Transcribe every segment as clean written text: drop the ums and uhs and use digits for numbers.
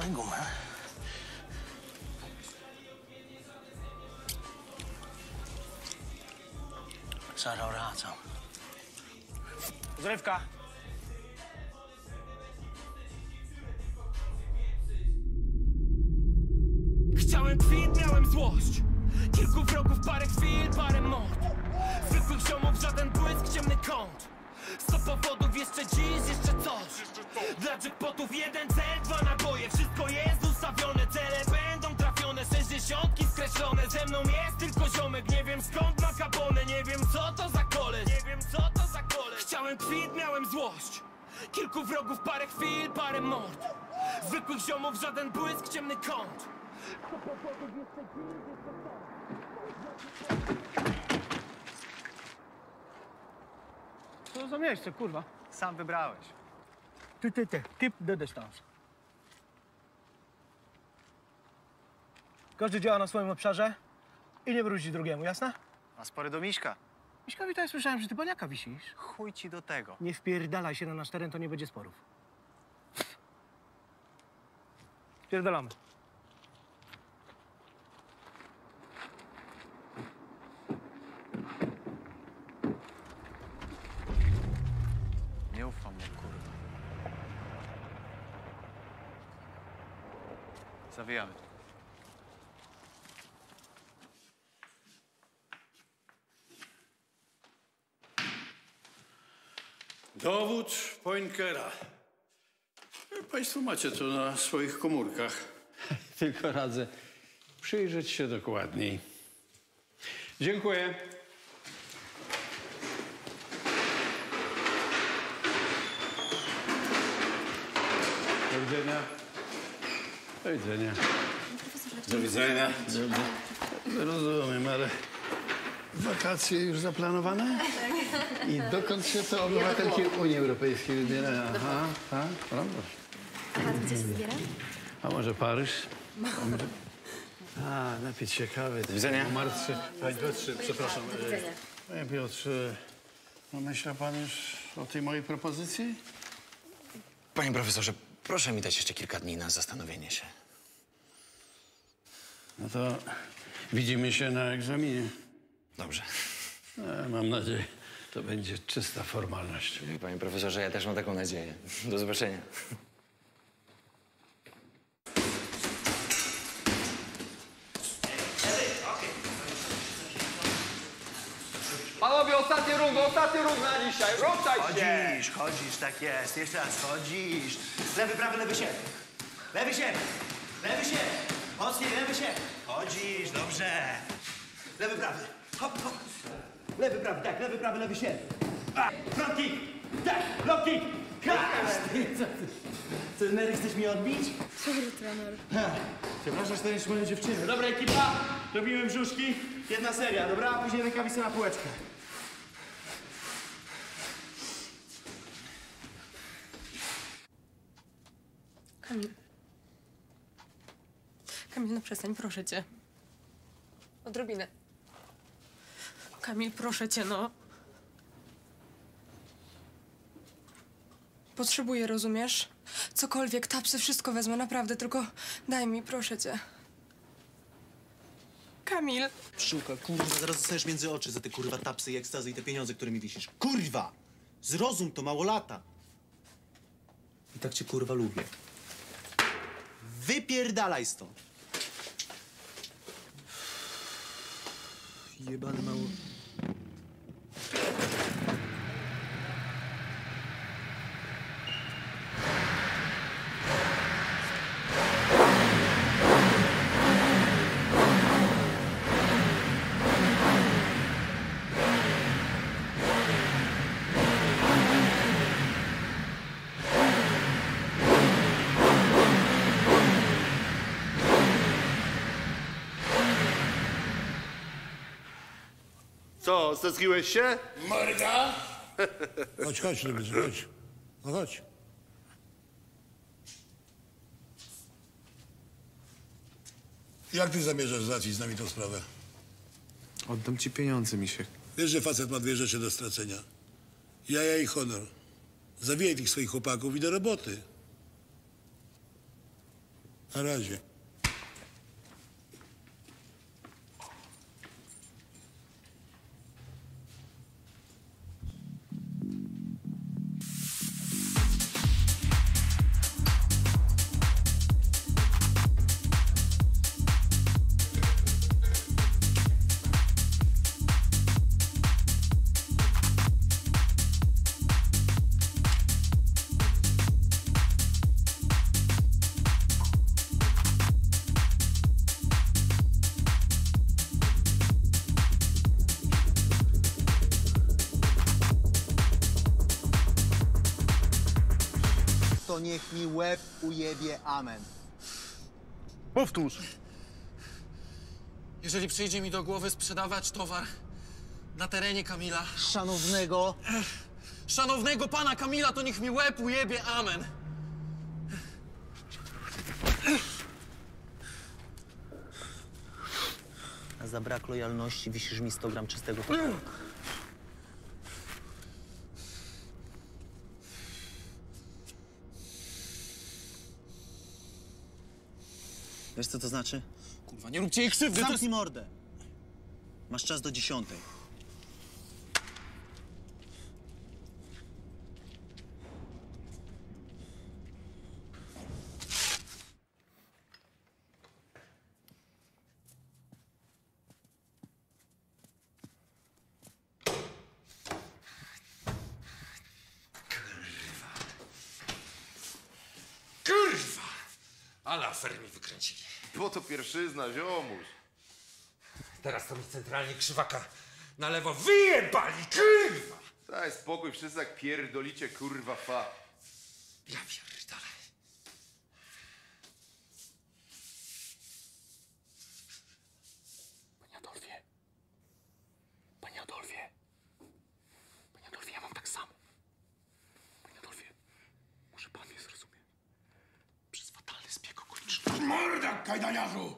Daj gumę. Zaraz wracam. Zrywka. Chciałem kwit, miałem złość. Kilku wrogów, parę chwil, parę mord. Zwykłych ziomów, żaden błysk, ciemny kąt. 100 powodów, jeszcze dziś, jeszcze coś. Dla jackpotów jeden cel, 2 naboje. Wszystko jest ustawione, cele będą trafione. 60 skreślone, ze mną jest tylko ziomek. Nie wiem skąd ma kabonę, nie wiem co to za koleś. Chciałem kwit, miałem złość. Kilku wrogów, parę chwil, parę mord. Zwykłych ziomów, żaden błysk, ciemny kąt. Co za miejsce, kurwa? Sam wybrałeś. Keep the distance. Każdy działa na swoim obszarze i nie wróci drugiemu, jasne? A spory do Miśka. Miśkowi to ja słyszałem, że ty paniaka wisisz. Chuj ci do tego. Nie wpierdalaj się na nasz teren, to nie będzie sporów. Spierdalamy. Nie ufam mu, kurwa. Zawijamy. Dowód Poinkera. Państwo macie to na swoich komórkach. Tylko radzę przyjrzeć się dokładniej. Dziękuję. Do widzenia. Do widzenia. Do widzenia. Rozumiem, ale wakacje już zaplanowane? I dokąd się to obywatelki Unii Europejskiej wybierają? Aha, tak, prawda. A gdzie się zbiera? A może Paryż? A, może... napić się kawy. Do widzenia. Martrzy. Panie Piotrze, przepraszam. Do widzenia. Panie Piotrze, myślał pan już o tej mojej propozycji? Panie profesorze, proszę mi dać jeszcze kilka dni na zastanowienie się. No to widzimy się na egzaminie. Dobrze. Mam nadzieję, to będzie czysta formalność. Panie profesorze, ja też mam taką nadzieję. Do zobaczenia. Panowie, ostatni ruch na dzisiaj. Ruszaj się! Chodzisz, tak jest. Jeszcze raz, chodzisz. Lewy, prawy, lewy się. Lewy się. Lewy się. Mocniej, lewy się. Chodzisz, dobrze. Lewy, prawy. Hop, hop. Lewy, prawy, tak. Lewy, prawy, lewy się. Front kick. Tak, low kick. Co, Mary, chcesz mnie odbić? Dobry trener. Przepraszam, że to jest moje dziewczyny. Dobra, ekipa. Robimy brzuszki. Jedna seria, dobra? A później rękawice na półeczkę. Kamil. Kamil, no przestań, proszę cię. Odrobinę. Kamil, proszę cię, no. Potrzebuję, rozumiesz? Cokolwiek, tapsy, wszystko wezmę, naprawdę, tylko daj mi, proszę cię. Kamil. Pszczółka, kurwa, zaraz dostajesz między oczy za te kurwa tapsy i ekstazy i te pieniądze, którymi wisisz. Kurwa! Zrozum to, mało lata. I tak cię kurwa lubię. Wypierdalaj stąd. Jebany mało... Co, stęskiłeś się? Morda! Chodź, Lubisz, chodź. No chodź. Jak ty zamierzasz załatwić z nami tą sprawę? Oddam ci pieniądze, Misiek. Wiesz, że facet ma 2 rzeczy do stracenia. Jaja i honor. Zawijaj tych swoich chłopaków i do roboty. Na razie. To niech mi łeb ujebie amen. Powtórz. Jeżeli przyjdzie mi do głowy sprzedawać towar na terenie Kamila... Szanownego pana Kamila, to niech mi łeb ujebie amen. A za brak lojalności wisisz mi 100 gram czystego towaru. Wiesz, co to znaczy? Kurwa, nie róbcie jej krzywdy, to jest... Zamknij mordę. Masz czas do 10. Kurwa! Ale afery mi wykręcili. Bo to pierwszyzna, ziomuś. Teraz to mi centralnie krzywaka na lewo wyjebali, kurwa! Daj spokój, wszyscy jak pierdolicie, kurwa, fa. Ja pierdolę. Panie Adolfie. Panie Adolfie. Panie Adolfie, ja mam tak samo. Panie Adolfie, może pan mnie zrozumie. Przez fatalny zbieg okoliczności. Morda, kajdaniarzu!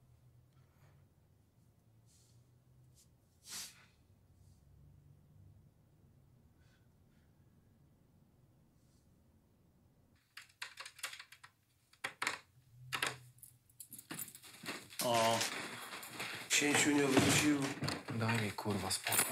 O, księciu nie wrócił. Daj mi kurwa spokój.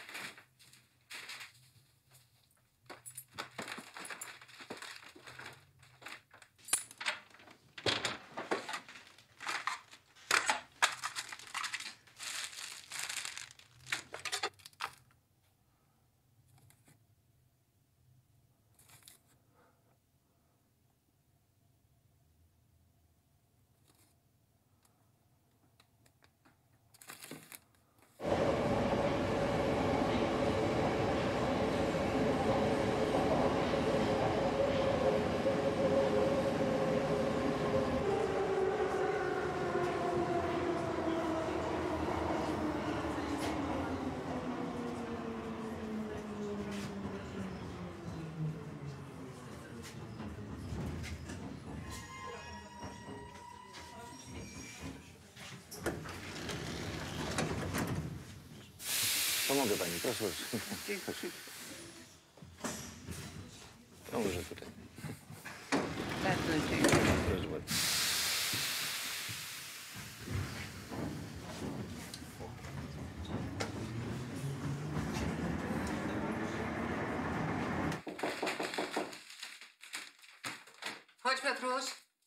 Pomogę pani, proszę. Dobrze tutaj. Proszę bardzo. Chodź, Piotruś.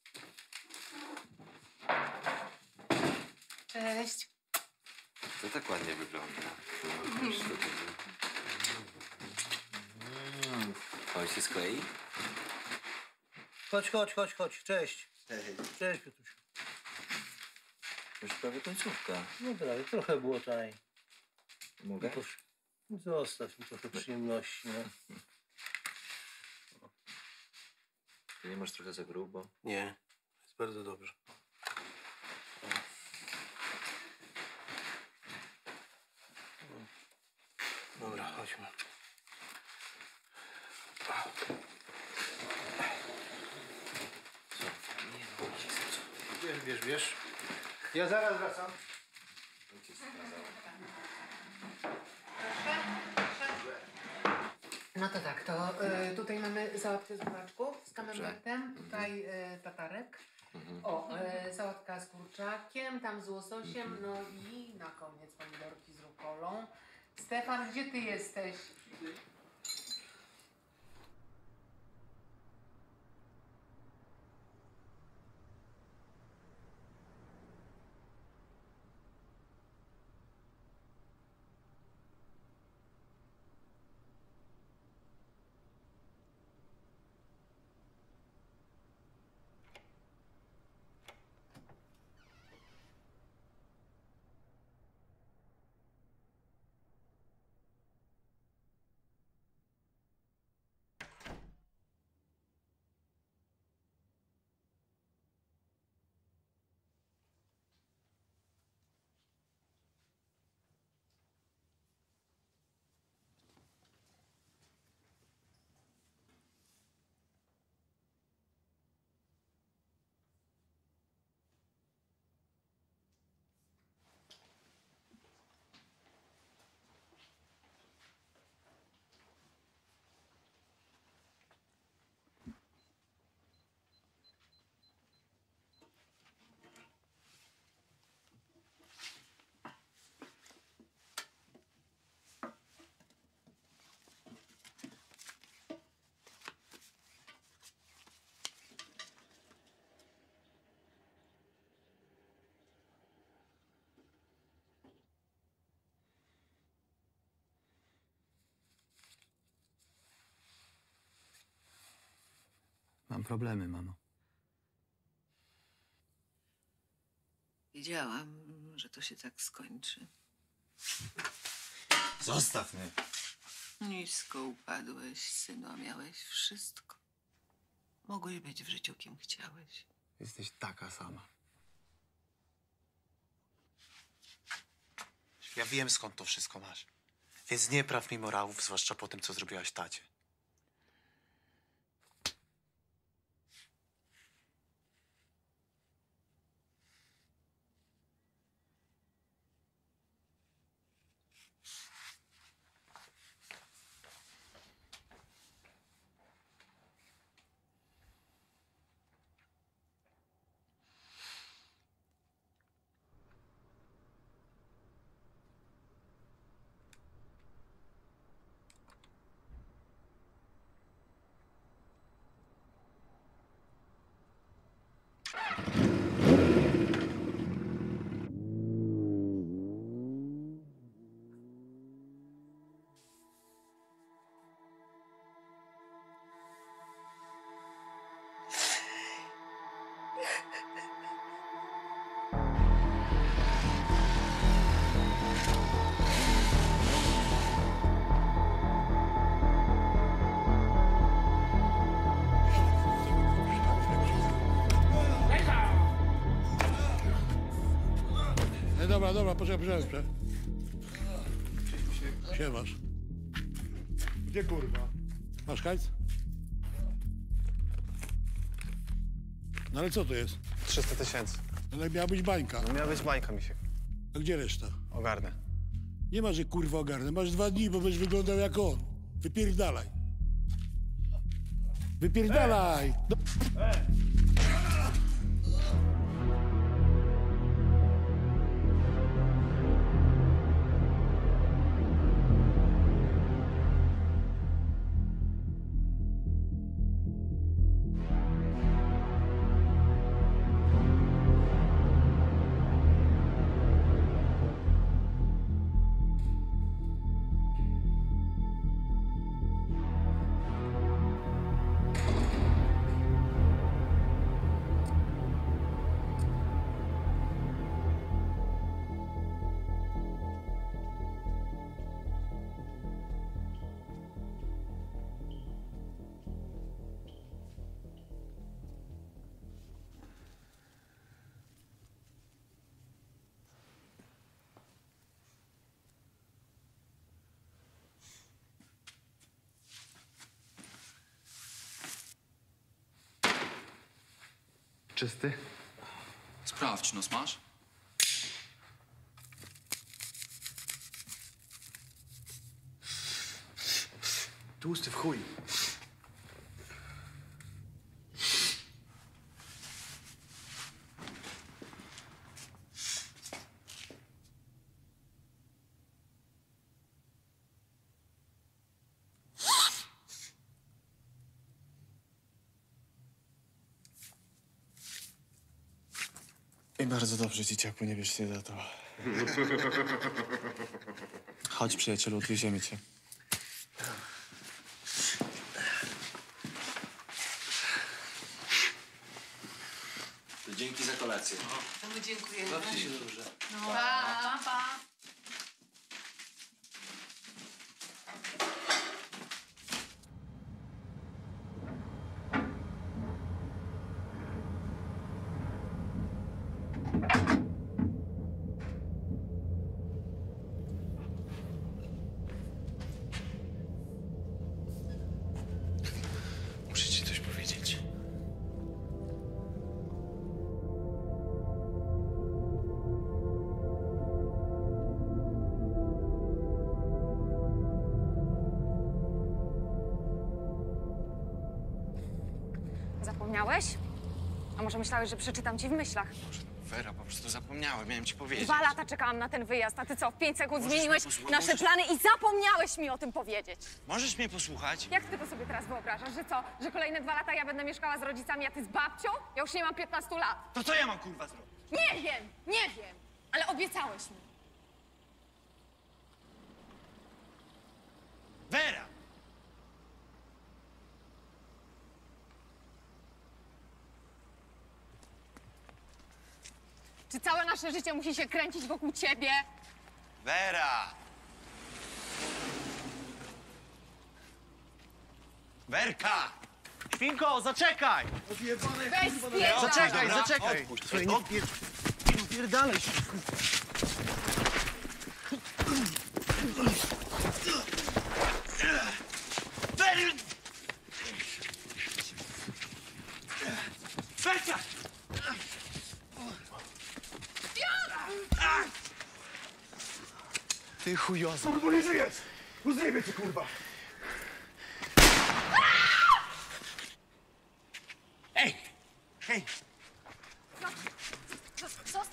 Cześć. To tak ładnie wygląda. Chodź się sklei? Chodź. Cześć. Cześć, Piotrusiu. Już prawie końcówka. No prawie, trochę było taniej. Mogę? Zostaw mi trochę przyjemności, no. Ty nie masz trochę za grubo? Nie, jest bardzo dobrze. Dobra, chodźmy. Wiesz. Ja zaraz wracam. No to tak, to tutaj mamy załatwię z buraczków z kamembertem, tutaj tatarek, O, sałatka z kurczakiem, tam z łososiem, no i na koniec pomidorki z rukolą. Stefan, gdzie ty jesteś? Mam problemy, mamo. Wiedziałam, że to się tak skończy. Zostaw mnie. Nisko upadłeś, synu, a miałeś wszystko. Mogłeś być w życiu kim chciałeś. Jesteś taka sama. Ja wiem, skąd to wszystko masz. Więc nie praw mi morałów, zwłaszcza po tym, co zrobiłaś tacie. Dobra, poczekaj. Siemasz. Gdzie kurwa? Masz hajs? No ale co to jest? 300 000. Ale miała być bańka. No miała być bańka, misiek. A gdzie reszta? Ogarnę. Nie ma, że kurwa ogarnę. Masz 2 dni, bo będziesz wyglądał jak on. Wypierdalaj. Wypierdalaj! Czysty? Sprawdź, nos masz? Tłusty w chuj. I bardzo dobrze, dzieciaku, nie bierz się za to. Chodź, przyjacielu, odwieziemy cię. Dzięki za kolację. To my dziękujemy. Bawcie się dobrze. No, pa, pa. Muszę ci coś powiedzieć. Zapomniałeś? A może myślałeś, że przeczytam ci w myślach? Wera, po prostu zapomniałem, miałem ci powiedzieć. 2 lata czekałam na ten wyjazd, a ty co, w 5 sekund Możesz zmieniłeś mnie posłuchać? nasze plany i zapomniałeś mi o tym powiedzieć. Możesz mnie posłuchać? Jak ty to sobie teraz wyobrażasz, że co, że kolejne 2 lata ja będę mieszkała z rodzicami, a ty z babcią? Ja już nie mam 15 lat. To co ja mam, kurwa, zrobić? Nie wiem, ale obiecałeś mi. Wera! Czy całe nasze życie musi się kręcić wokół ciebie? Wera! Werka! Świnko, zaczekaj! Weź spierdalaj. Zaczekaj, Dobra, zaczekaj! odpuść, Słuchaj, nie pierdalaj się. Werka! Ty chujoza. Kurwa, nie żyjesz! Rozjebie cię, kurwa! Ej! Hej! Co?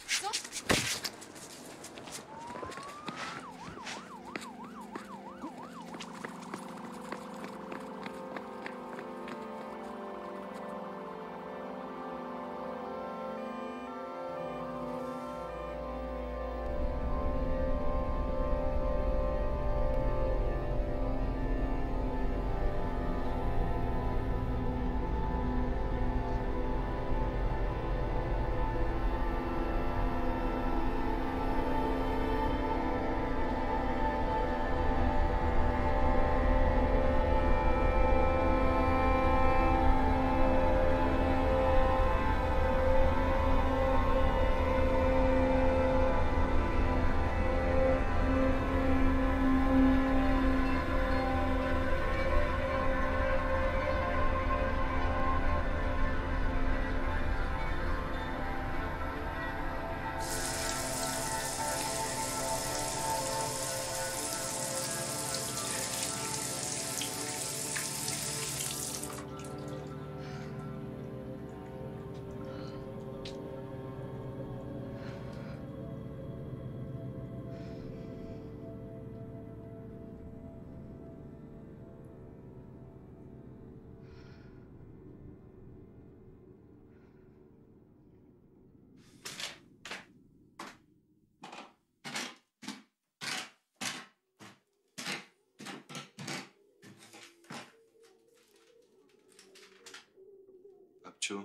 Babciu.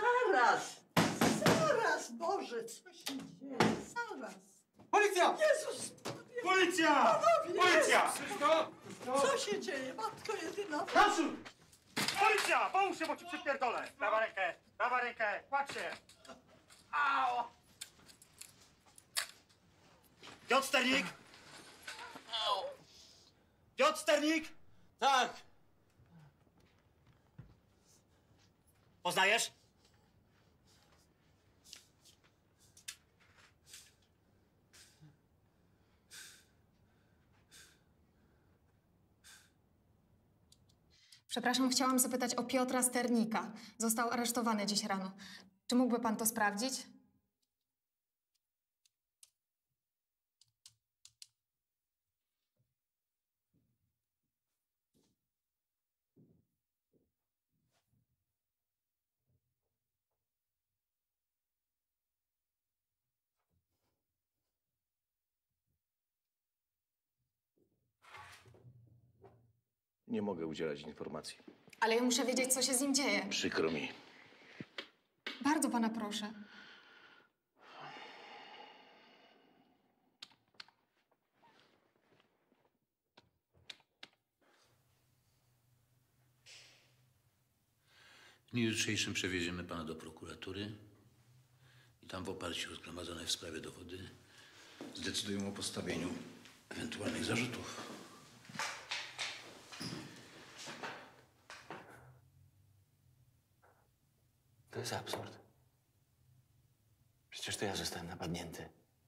Zaraz, Boże, co się dzieje? Zaraz. Policja! Jezus! Policja! Panowie, Policja! Jezus! Wszystko? Co się dzieje, matko jedyna? Naprzód! Policja! Pomóż się, bo ci przypierdolę! Prawa rękę, kładź się! Au! Piotr Sternik! Piotr Sternik! Tak! Poznajesz? Przepraszam, chciałam zapytać o Piotra Sternika. Został aresztowany dziś rano. Czy mógłby pan to sprawdzić? Nie mogę udzielać informacji. Ale ja muszę wiedzieć, co się z nim dzieje. Przykro mi. Bardzo pana proszę. W dniu jutrzejszym przewieziemy pana do prokuratury i tam w oparciu o zgromadzone w sprawie dowody zdecydują o postawieniu ewentualnych zarzutów. To jest absurd. Przecież to ja zostałem napadnięty.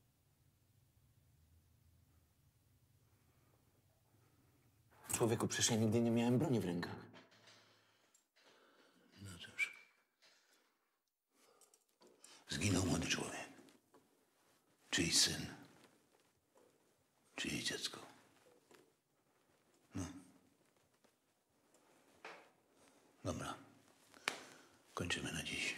Człowieku, przecież ja nigdy nie miałem broni w rękach. No cóż. Zginął młody człowiek. Czyjś syn. Czyjeś dziecko. No. Dobra. Kończymy na dziś.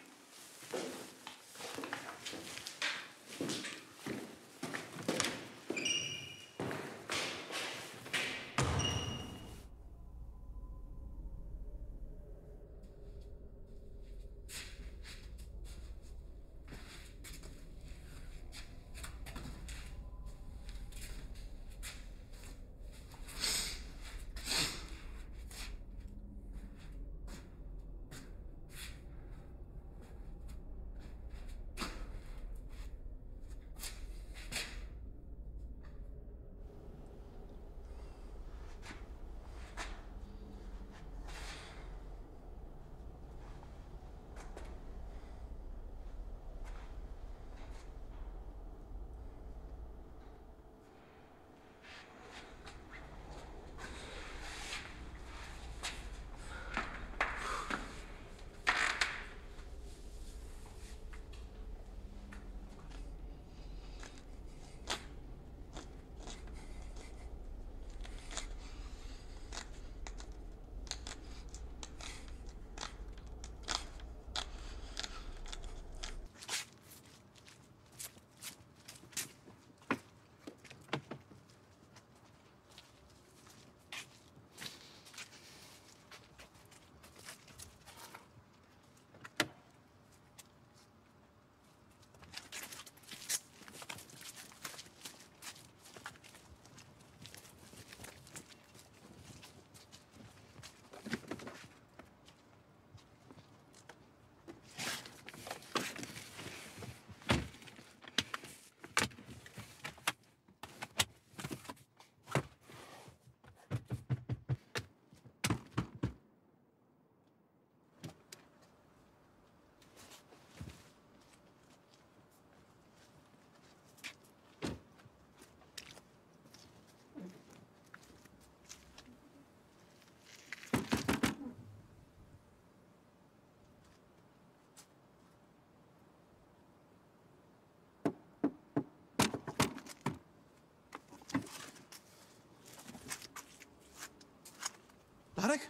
Darek?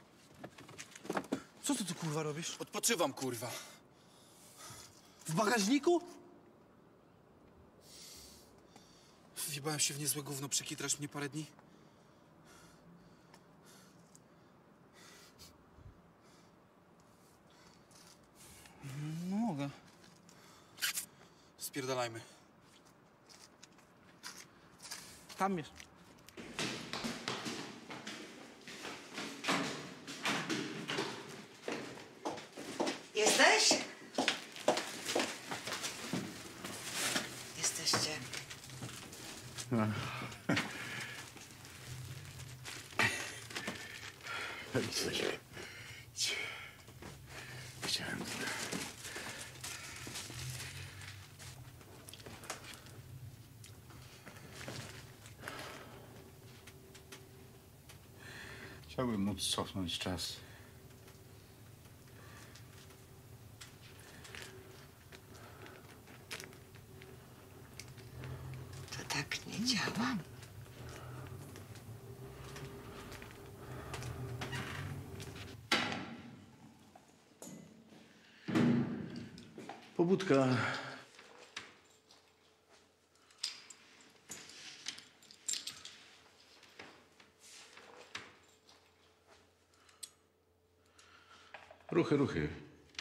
Co ty tu, kurwa, robisz? Odpoczywam, kurwa. W bagażniku? Wjebałem się w niezłe gówno, przekitrasz mnie parę dni? Spierdalajmy. Tam jest. Jesteś? Jesteście. Chciałem... Chciałbym móc cofnąć czas. To tak nie działa. Pobudka. Ruchy, ruchy.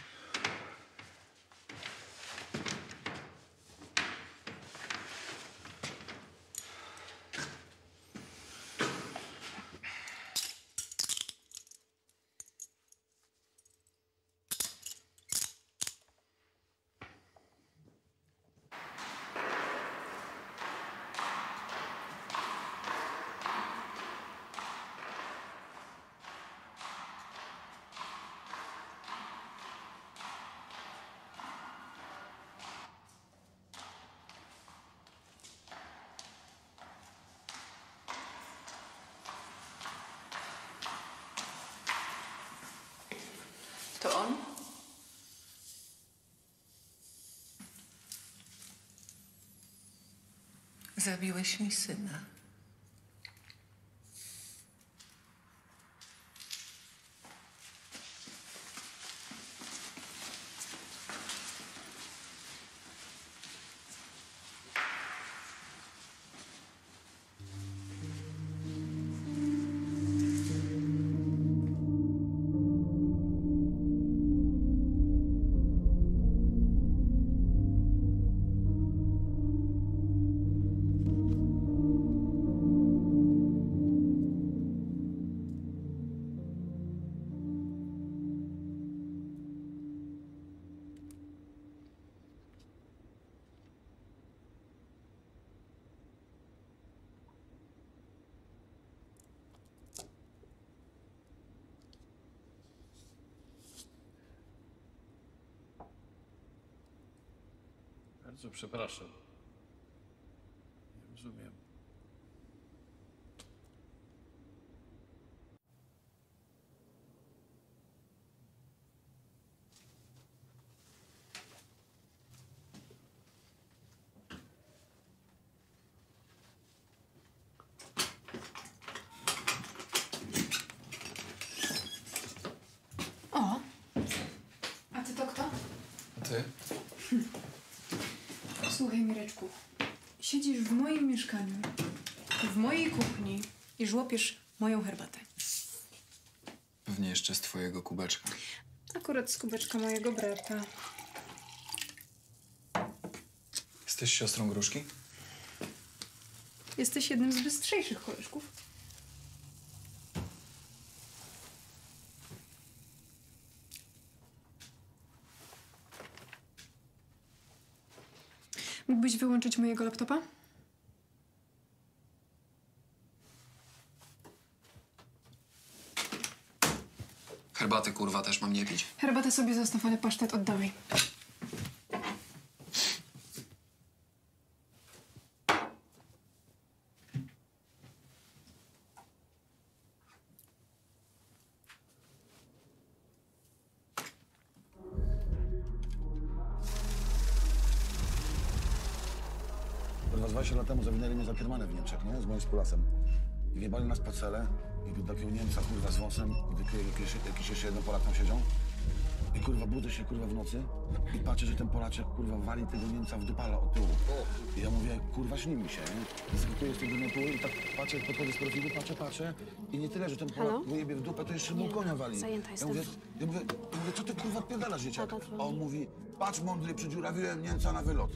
To on? Zabiłeś mi syna. Bardzo przepraszam. Nie rozumiem. O! A ty to kto? A ty? Słuchaj, Mireczku. Siedzisz w moim mieszkaniu, w mojej kuchni i żłopiesz moją herbatę. Pewnie jeszcze z twojego kubeczka. Akurat z kubeczka mojego brata. Jesteś siostrą Gruszki? Jesteś jednym z bystrzejszych koleżków. Mógłbyś wyłączyć mojego laptopa? Herbaty, kurwa, też mam nie pić? Herbatę sobie zostaw, ale pasztet oddawaj. Kurwa, 20 lat temu zawinęli mnie za kiermanę w Niemczech, nie? Z moim współlasem. I wjebali nas po celę i do takiego Niemca, kurwa, z wąsem i wykryli jakiś jeszcze jeden Polak tam siedział. I kurwa budzę się kurwa w nocy i patrzę, że ten Polaczek kurwa wali tego Niemca w dupala od tyłu. I ja mówię, kurwa śni mi się, nie? Zeskakuję z tego namiotu i tak patrzę, jak podchodzę z profilu, patrzę i nie tyle, że ten Polak wyjebie w dupę, to jeszcze mu konia wali. Zajęta jestem. Ja mówię, co ty kurwa odpierdalasz, dzieciak? A on mówi, patrz mądry, przydziurawiłem Niemca na wylot.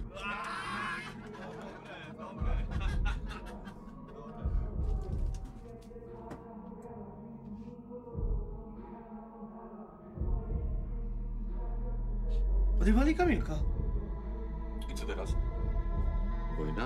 Odjebali Kamilka. I co teraz? Wojna?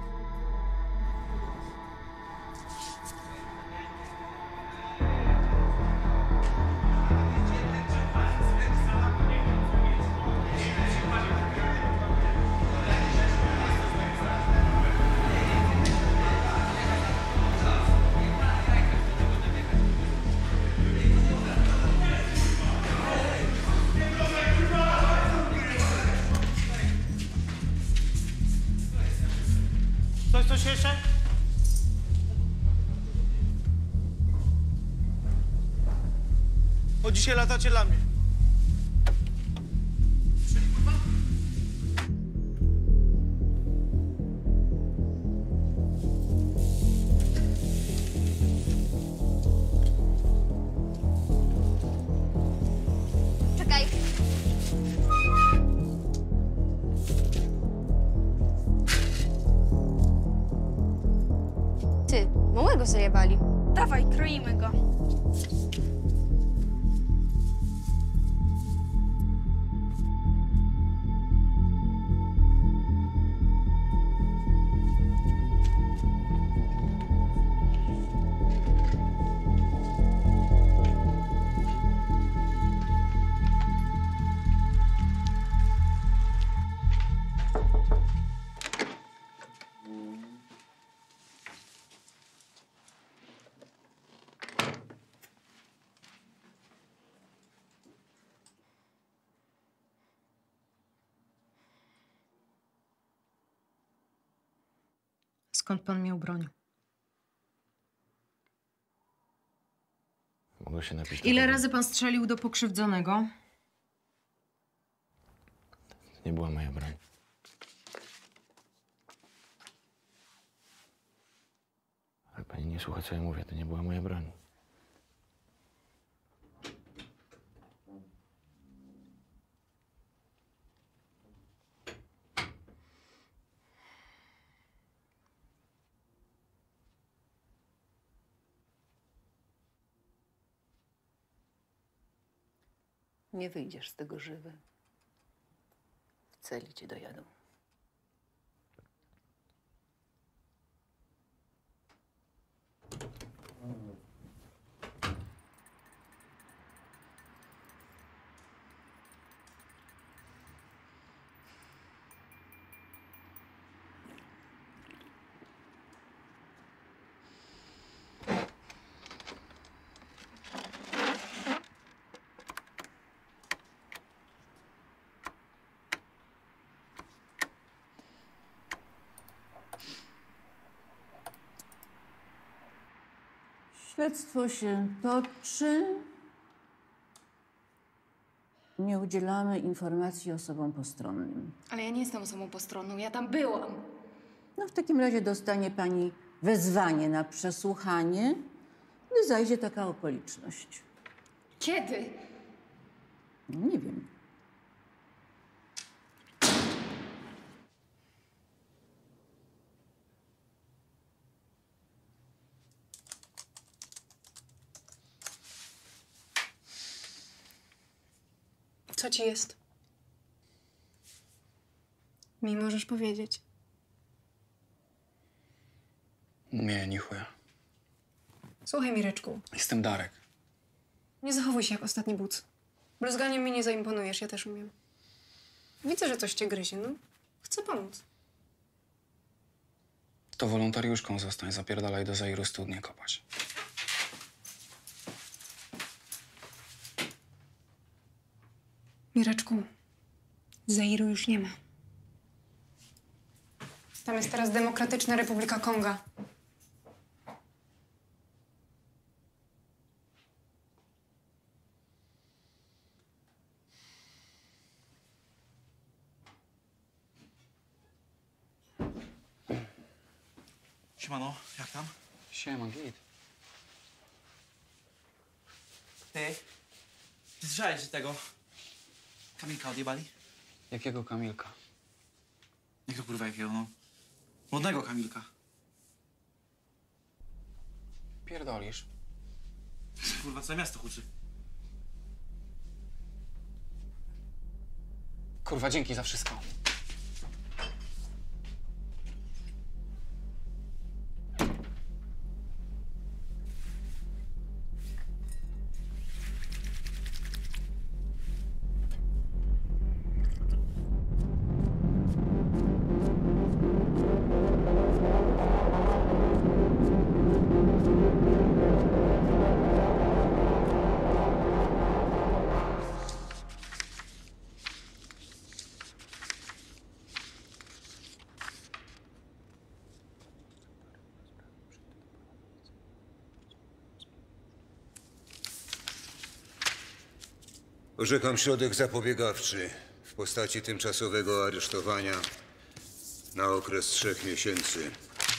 Coś jeszcze? Od dzisiaj latacie dla mnie. Czekaj. Ty, małego zajebali. Dawaj, kroimy go. Skąd pan miał broń? Mogę się napić. Ile razy pan strzelił do pokrzywdzonego? To nie była moja broń. Ale pani nie słucha, co ja mówię. To nie była moja broń. Nie wyjdziesz z tego żywy. W celi cię dojadą. Śledztwo się toczy. Nie udzielamy informacji osobom postronnym. Ale ja nie jestem osobą postronną, ja tam byłam. No w takim razie dostanie pani wezwanie na przesłuchanie, gdy zajdzie taka okoliczność. Kiedy? Nie wiem. Co ci jest? Mi możesz powiedzieć. Nie, ni chuja. Słuchaj, Mireczku, Jestem Darek. nie zachowuj się jak ostatni buc. Bluzganiem mi nie zaimponujesz, ja też umiem. Widzę, że coś cię gryzie, no. Chcę pomóc. To wolontariuszką zostań, zapierdalaj do Zairu studnię kopać. Mireczku, Zairu już nie ma. Tam jest teraz Demokratyczna Republika Konga. Siemano, jak tam? Siema, git. Ty słyszałeś, że tego Kamilka odjebali? Jakiego Kamilka? Jak to kurwa jakiego, no? Młodego Kamilka. Pierdolisz. Kurwa, całe miasto huczy. Kurwa, dzięki za wszystko. Orzekam środek zapobiegawczy w postaci tymczasowego aresztowania na okres 3 miesięcy.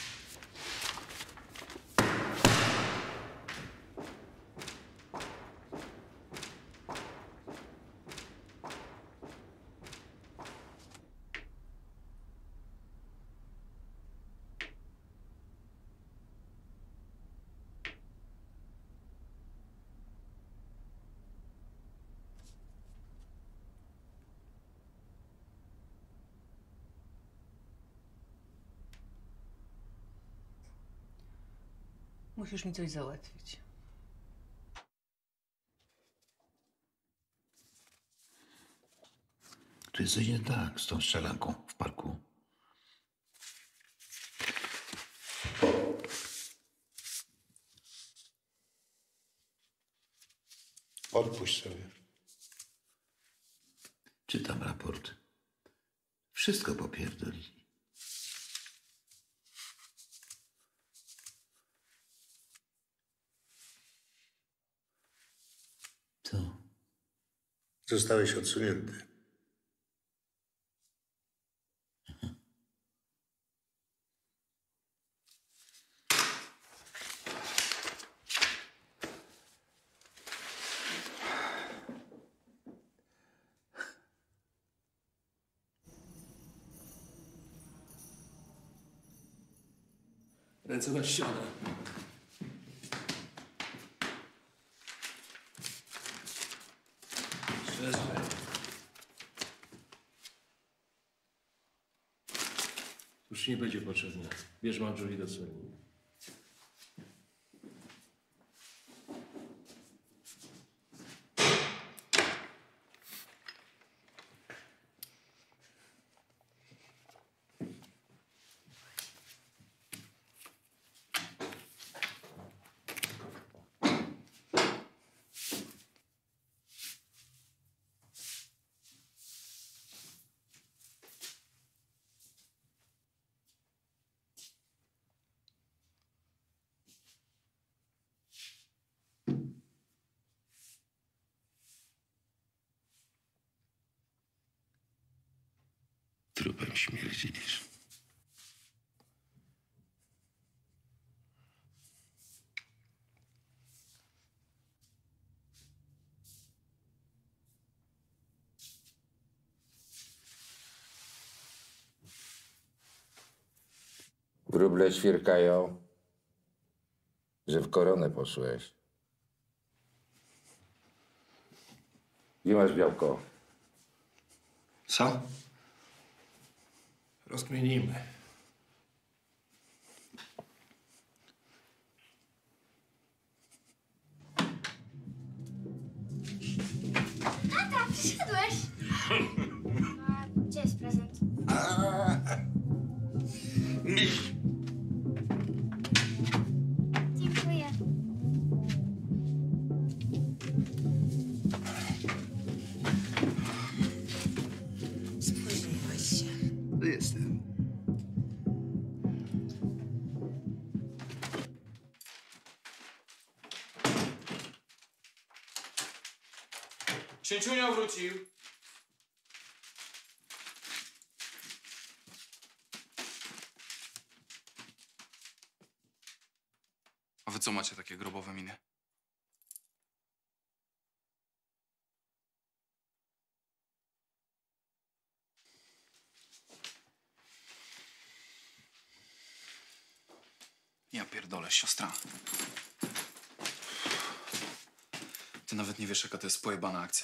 Musisz mi coś załatwić. Tu jest coś nie tak z tą strzelanką w parku. Odpuść sobie. Czytam raport. Wszystko popierdolili. Co? Zostałeś odsunięty. Ręce na ścianę. Trzeźwy. Już nie będzie potrzebne. Bierz Marjorie do celi. Trupem śmierdzisz. Wróble ćwierkają, że w koronę poszłeś. Gdzie masz białko? Co? Rozkminimy. Tata, przyszedłeś! A gdzie jest prezent? Miś. Dziękuję. Spóźniłeś się. Tu jestem. Księciunio wrócił. A wy co macie takie grobowe miny? Ja pierdolę, siostra. Ty nawet nie wiesz, jaka to jest pojebana akcja.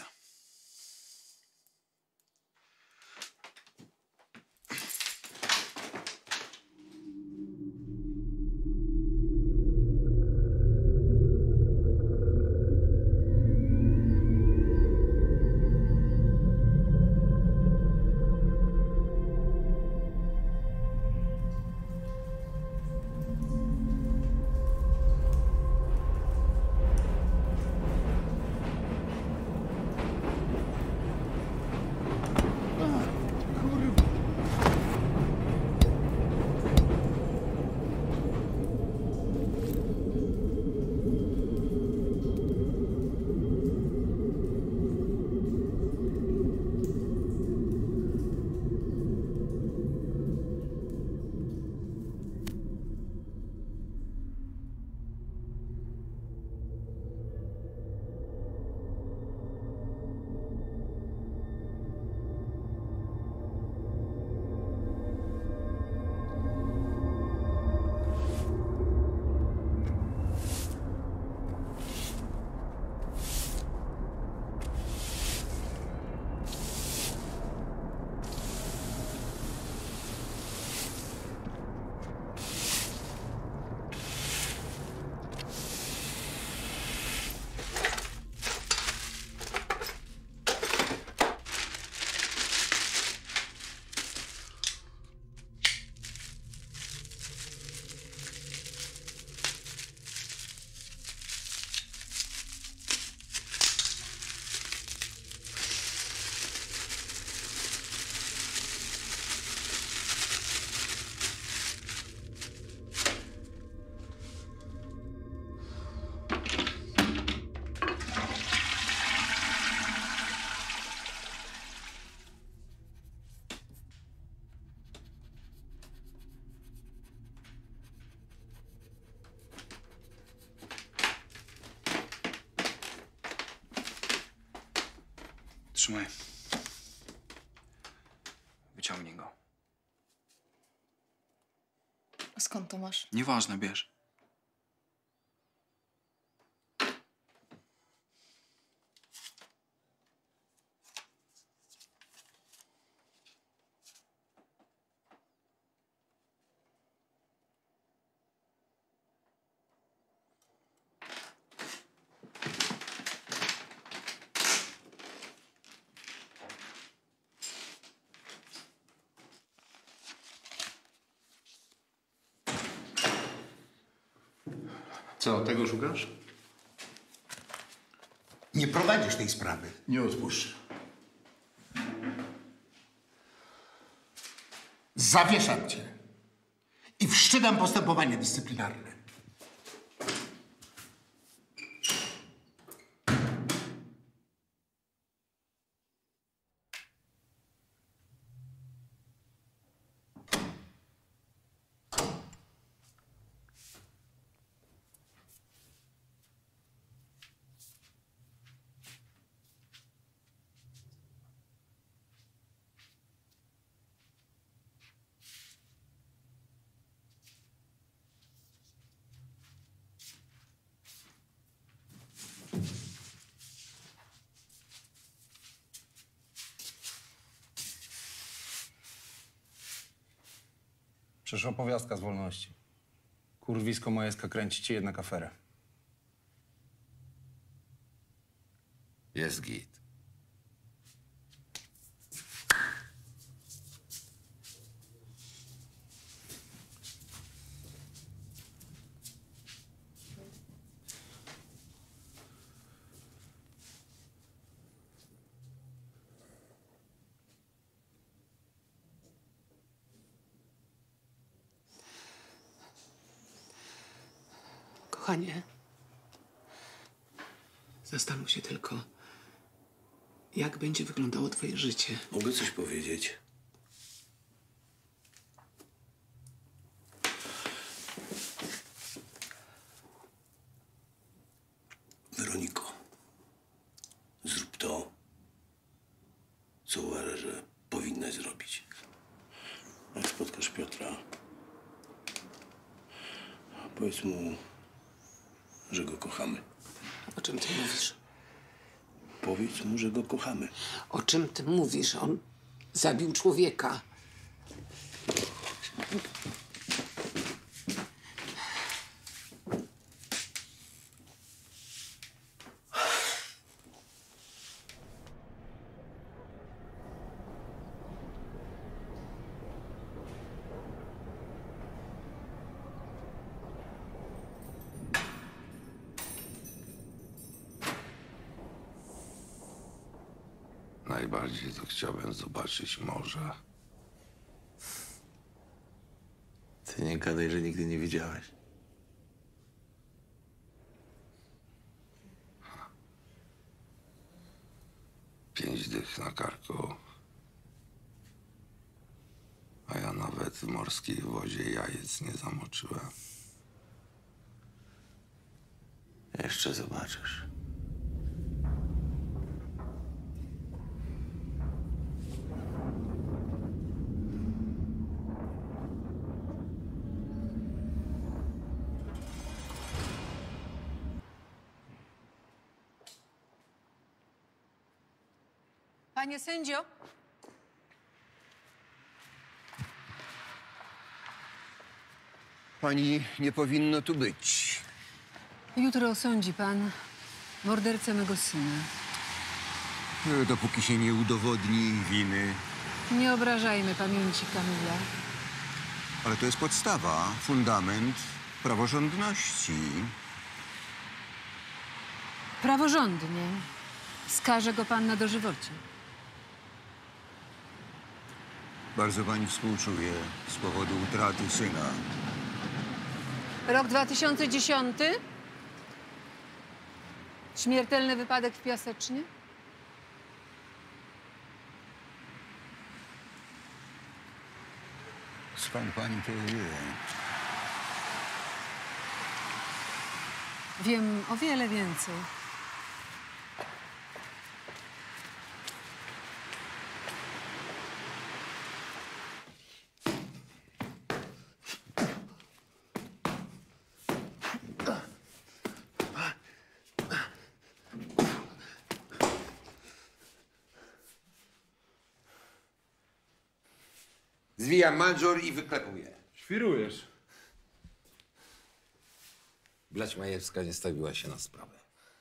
Trzymaj. Wyciągnij go. A skąd to masz? Nieważne, bierz. Co, tego szukasz? Nie prowadzisz tej sprawy. Nie odpuszczę. Zawieszam cię i wszczynam postępowanie dyscyplinarne. Przyszła powiastka z wolności. Kurwisko Majewska kręci ci jednak aferę. Jest git. Kochanie, zastanów się tylko, jak będzie wyglądało twoje życie. Mogę coś powiedzieć? Jak spotkasz Piotra, powiedz mu, że go kochamy. O czym ty mówisz? Powiedz mu, że go kochamy. O czym ty mówisz? On zabił człowieka. Najbardziej to chciałbym zobaczyć morze. Ty nie gadaj, że nigdy nie widziałeś. Pięć dych na karku. A ja nawet w morskiej wodzie jajec nie zamoczyłem. Jeszcze zobaczysz. Panie sędzio. Pani nie powinno tu być. Jutro osądzi pan mordercę mego syna. Dopóki się nie udowodni winy. Nie obrażajmy pamięci Kamila. Ale to jest podstawa, fundament praworządności. Praworządnie skaże go pan na dożywocie. Bardzo pani współczuję z powodu utraty syna. Rok 2010. Śmiertelny wypadek w Piasecznie. Skąd pani to wie? Wiem o wiele więcej. Zwijam mandżur i wyklepuję. Świrujesz. Blać Majewska nie stawiła się na sprawę.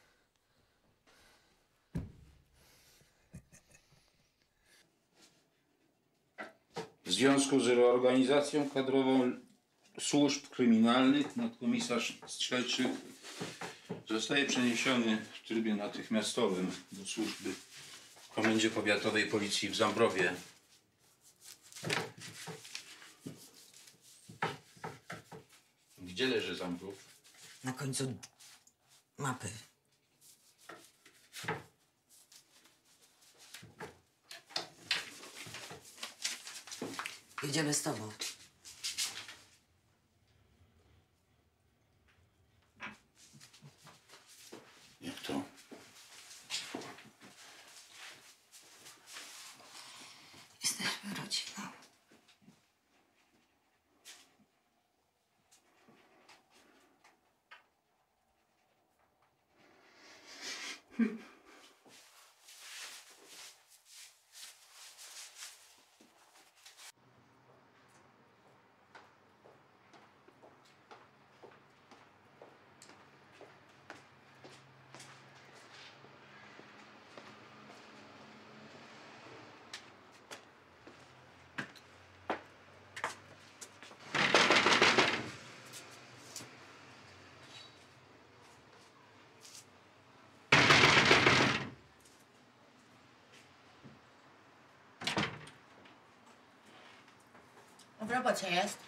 W związku z reorganizacją kadrową służb kryminalnych nadkomisarz Strzelczyk zostaje przeniesiony w trybie natychmiastowym do służby w Komendzie Powiatowej Policji w Zambrowie. Gdzie leży Zambrów? Na końcu mapy. Jedziemy z tobą. Jak to? Jesteśmy rodziną. W robocie jest.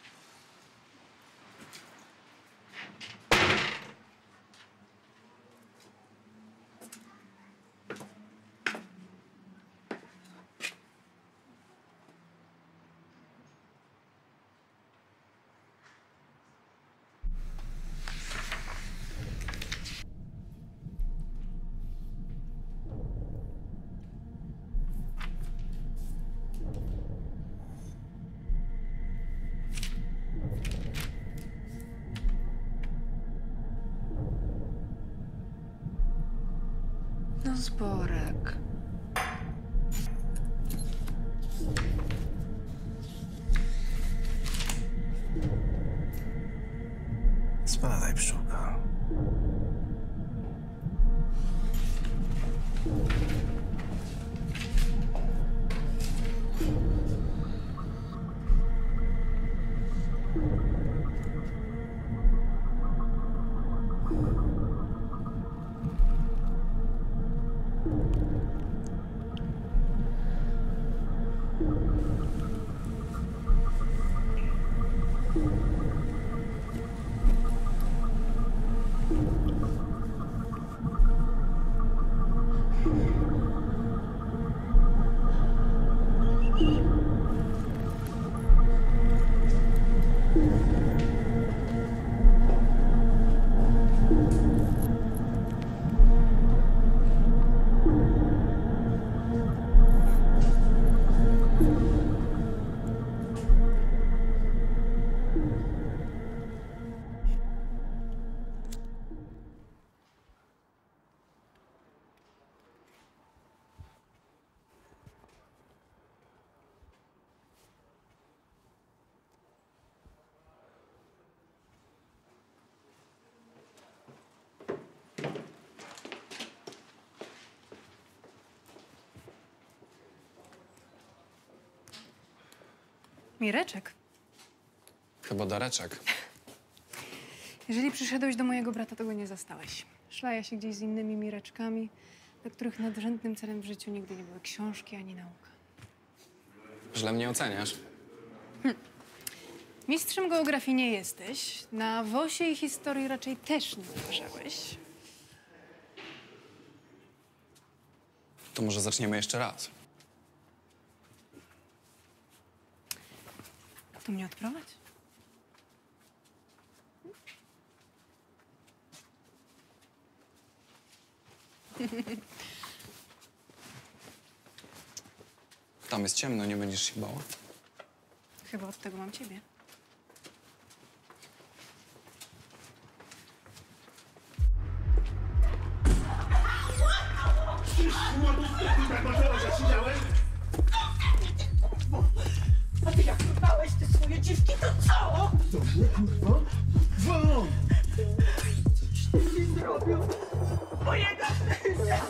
Sporek. Spadaj, pszczółka. Mireczek, Chyba Dareczek. jeżeli przyszedłeś do mojego brata, to go nie zastałeś. Szlaja się gdzieś z innymi Mireczkami, dla których nadrzędnym celem w życiu nigdy nie były książki ani nauka. Źle mnie oceniasz. Mistrzem geografii nie jesteś, na WOS-ie i historii raczej też nie uważałeś. To może zaczniemy jeszcze raz. To mnie odprowadź. Tam jest ciemno, nie będziesz się bała? Chyba od tego mam ciebie. A ty jak rwałeś te swoje dziwki, to co? Dobrze, kurwa. Won! Coś ty mi zrobił. Mojego syna!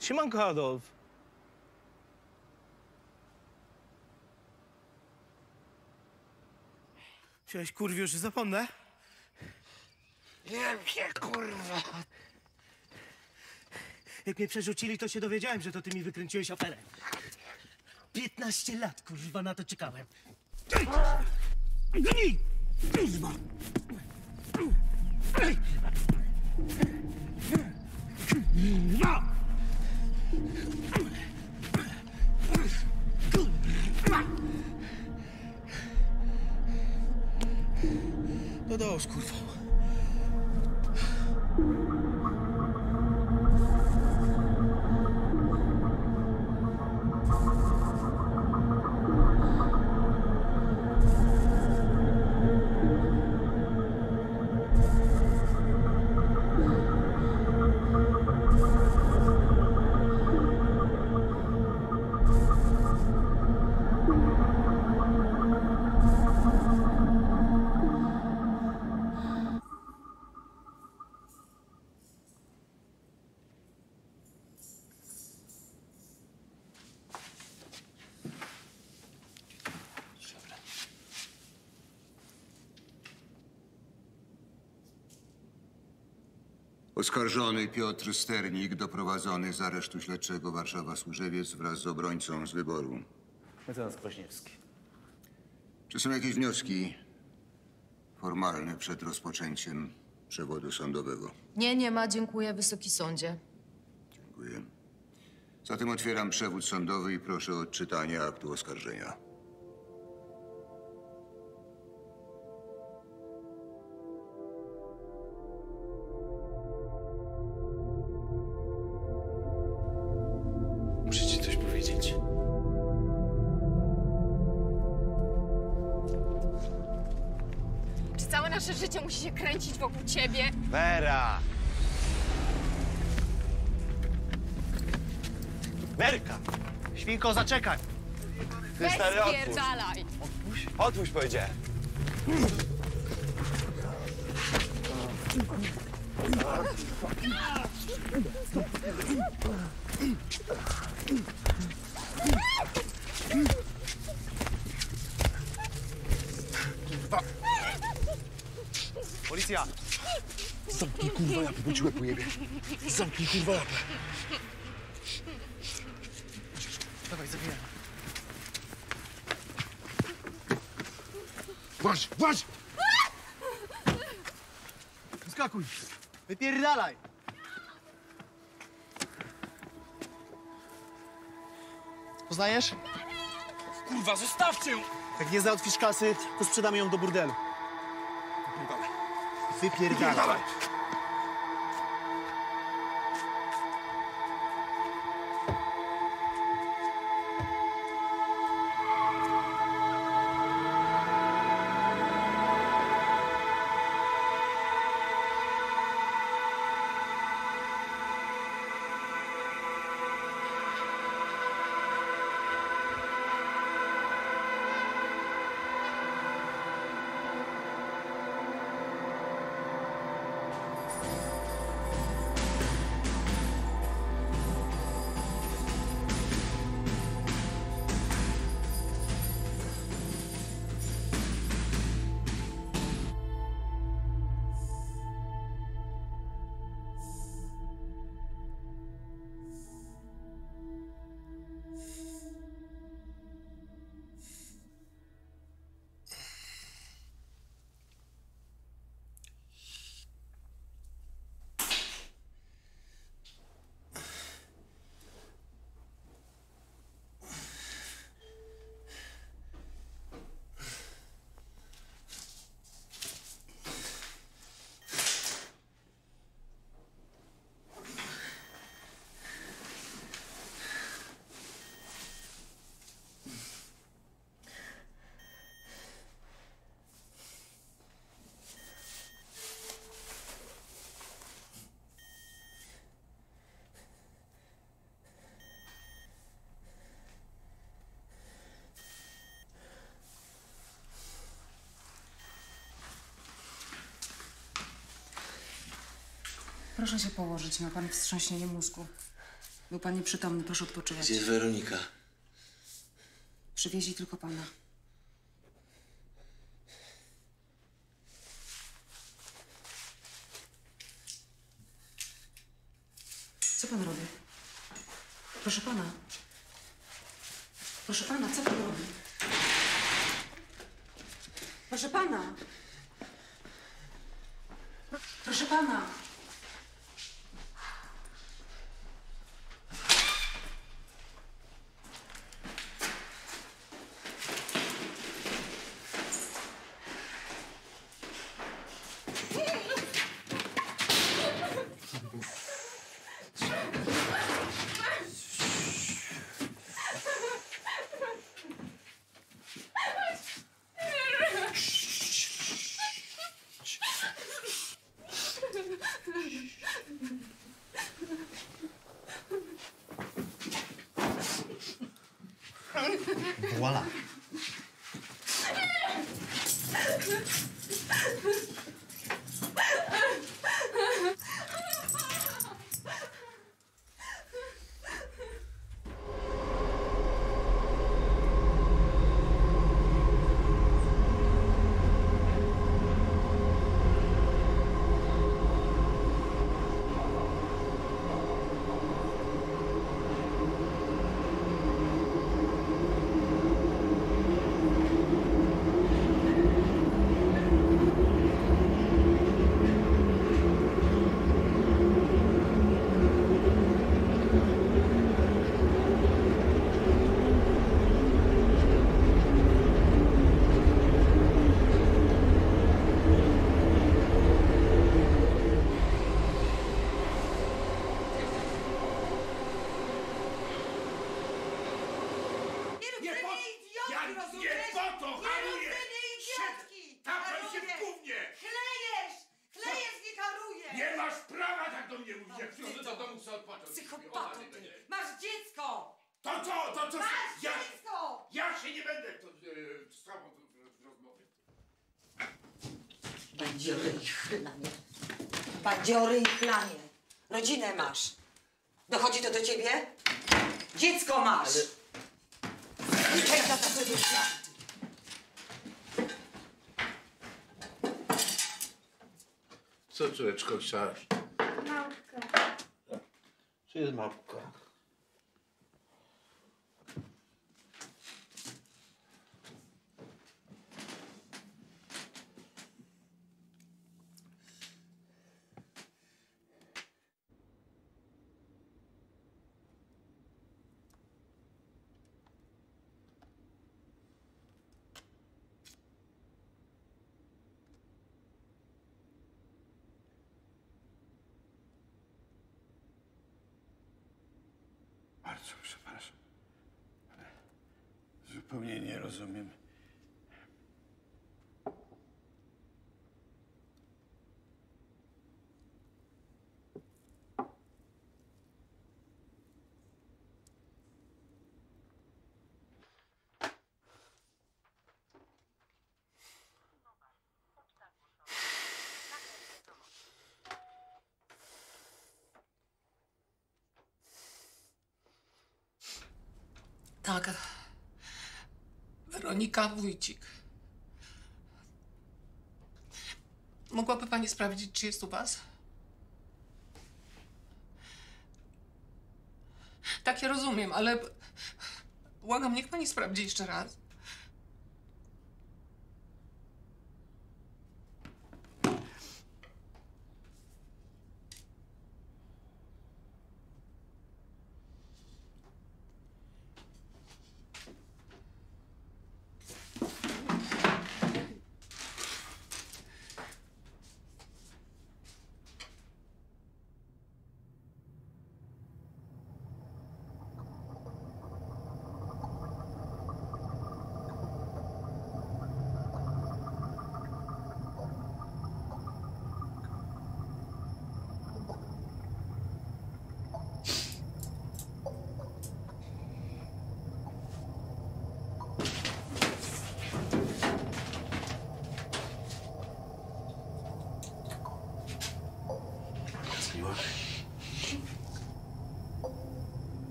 Siemanko, Adolf. Chciałeś, kurwiu, że zapomnę? Wiem się, kurwa. Jak mnie przerzucili, to się dowiedziałem, że to ty mi wykręciłeś aferę. 15 lat, kurwa, na to czekałem. Kurwa! No dość, kurwa. Oskarżony Piotr Sternik doprowadzony z aresztu śledczego Warszawa-Służewiec wraz z obrońcą z wyboru. Mecenas Kwaśniewski. Czy są jakieś wnioski formalne przed rozpoczęciem przewodu sądowego? Nie ma. Dziękuję, Wysoki Sądzie. Dziękuję. Zatem otwieram przewód sądowy i proszę o odczytanie aktu oskarżenia. Muszę ci coś powiedzieć. Czy całe nasze życie musi się kręcić wokół ciebie? Wera! Werka! Świnko, zaczekaj! Weź spierdalaj! Otwórz, powiedziałem. Policja! Zamknij kurwa lapę, bo ci łeb ujebie. Zamknij kurwa lapę. Dawaj, zabijamy. Właź, właź! Skakuj! Wypierdalaj! Poznajesz? Kurwa, zostawcie ją! Jak nie załatwisz kasy, to sprzedamy ją do burdelu. Wypierdalaj! Proszę się położyć, ma pan wstrząśnienie mózgu. Był pan nieprzytomny, proszę odpoczywać. Gdzie jest Weronika? Przywieźli tylko pana. Co pan robi? Proszę pana. Proszę pana, co pan robi? Proszę pana. Proszę pana. Voila. Psychopato ty! Masz dziecko! To co? Masz dziecko! Ja się nie będę z tobą w rozmowie. Bandziory i chlamie. Bandziory i chlamie. Rodzinę masz. Dochodzi to do ciebie? Dziecko masz! Czekaj, to sobie Co, córeczko, chciałaś? Małpkę. Co jest małpka? Bardzo przepraszam, ale zupełnie nie rozumiem. Tak. Weronika Wójcik. Mogłaby pani sprawdzić, czy jest u was? Tak, ja rozumiem, ale błagam, niech pani sprawdzi jeszcze raz.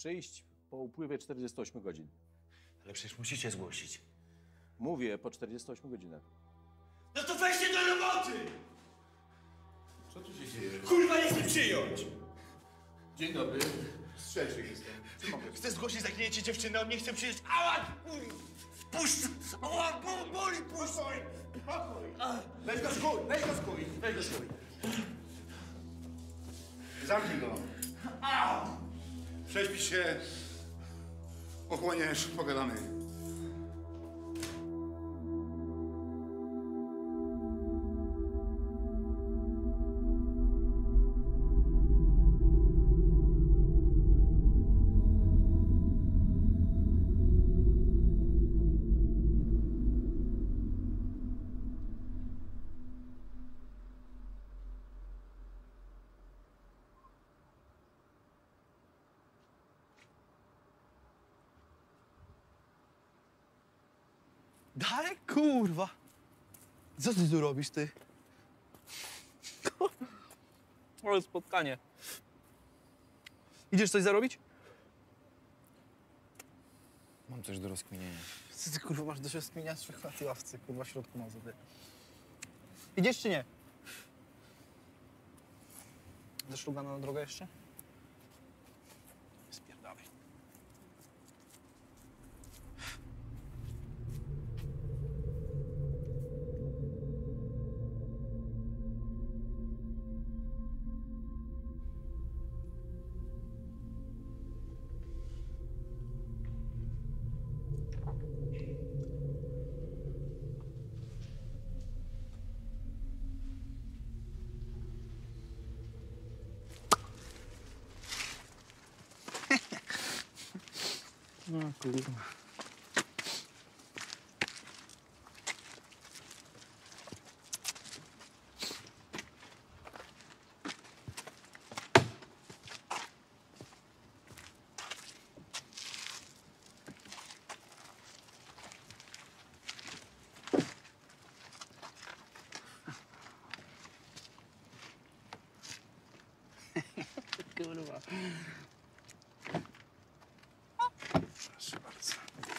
przyjść po upływie 48 godzin. Ale przecież musicie zgłosić. Mówię po 48 godzinach. No to weźcie do roboty! Co tu się dzieje? Kurwa, nie chcę przyjąć! Dzień dobry. Strzelczyk jestem. Co mogę? Chcę zgłosić zaginięcie dziewczyny, on nie chce przyjąć. Ała! Puść! Ała, boli, puść! Spokój! Weź go skuj! Weź go skuj! Weź go skuj! Zamknij go. Prześpij się. Ochłoniesz, pogadamy. Darek, kurwa! Co ty tu robisz, ty? Ale spotkanie. Idziesz coś zarobić? Mam coś do rozkminienia. Co ty, kurwa, masz do rozkminienia na tej ławce, kurwa, w środku nocy, ty. Idziesz czy nie? Zeszlugana na drogę jeszcze? Spierdalaj. No kurwa. Kurwa. Proszę bardzo.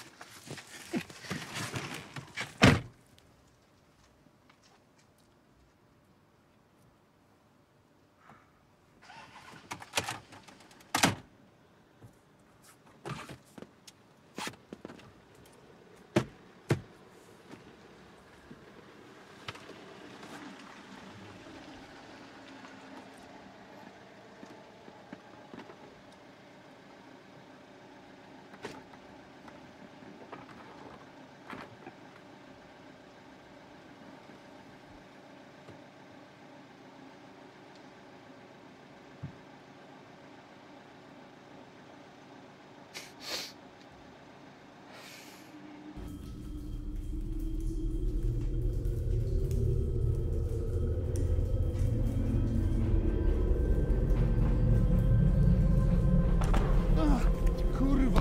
Kurwa!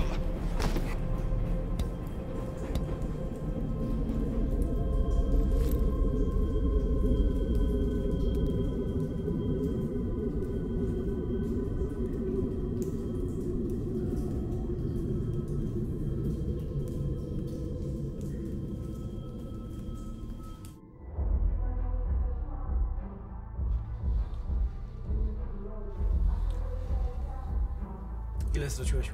Ile straciłeś?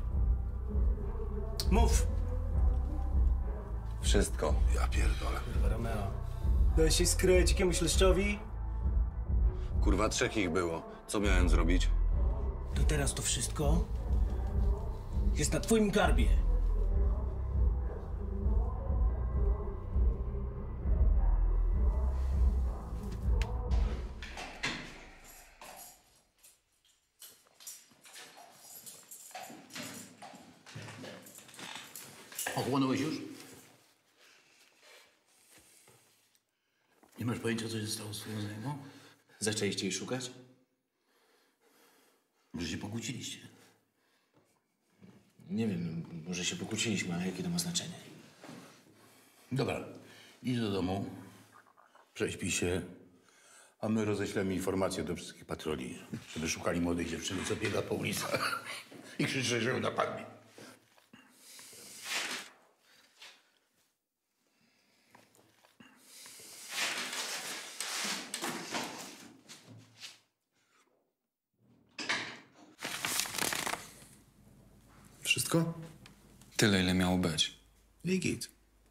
Mów! Wszystko. Ja pierdolę. Kurwa, Romeo. Dałeś się skryć jakiemuś leszczowi? Kurwa, 3 ich było. Co miałem zrobić? To teraz to wszystko jest na twoim garbie. Ochłonąłeś już? Nie masz pojęcia, co się stało z twoją znajomą? Zaczęliście jej szukać? Może się pokłóciliście? Nie wiem, może się pokłóciliśmy, ale jakie to ma znaczenie? Dobra, idź do domu, prześpij się, a my roześlemy informacje do wszystkich patroli, żeby szukali młodej dziewczyny, co biega po ulicach. i krzyczy, że ją napadli. Wszystko? Tyle, ile miało być. I git.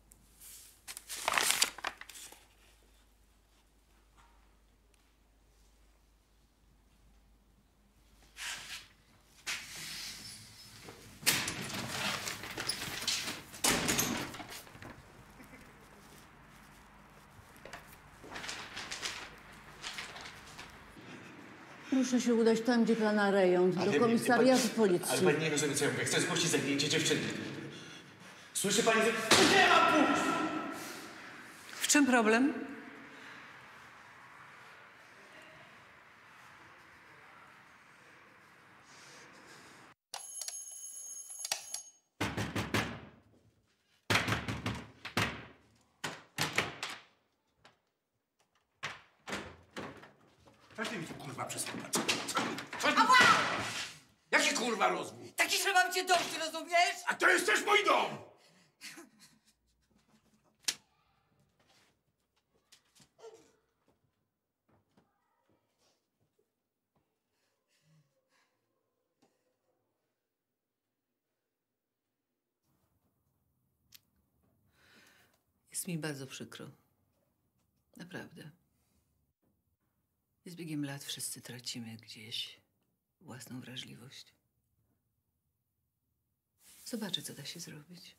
Proszę się udać tam, gdzie pana rejon, do komisariatu policji. Ale pani nie rozumie, co ja mówię. Chcę zgłosić zaginięcie dziewczyny. Słyszy pani, że... Nie mam pójść! W czym problem? Co ty mi tu kurwa przysłuchasz? Jaki kurwa rozwój? Taki, że mam cię dość, rozumiesz? A to jest też mój dom! Jest mi bardzo przykro. Naprawdę. Z biegiem lat wszyscy tracimy gdzieś własną wrażliwość. Zobaczę, co da się zrobić.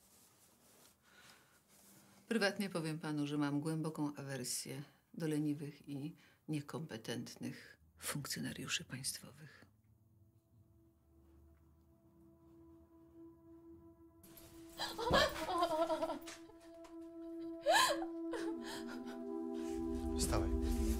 Prywatnie powiem panu, że mam głęboką awersję do leniwych i niekompetentnych funkcjonariuszy państwowych. Wstawaj.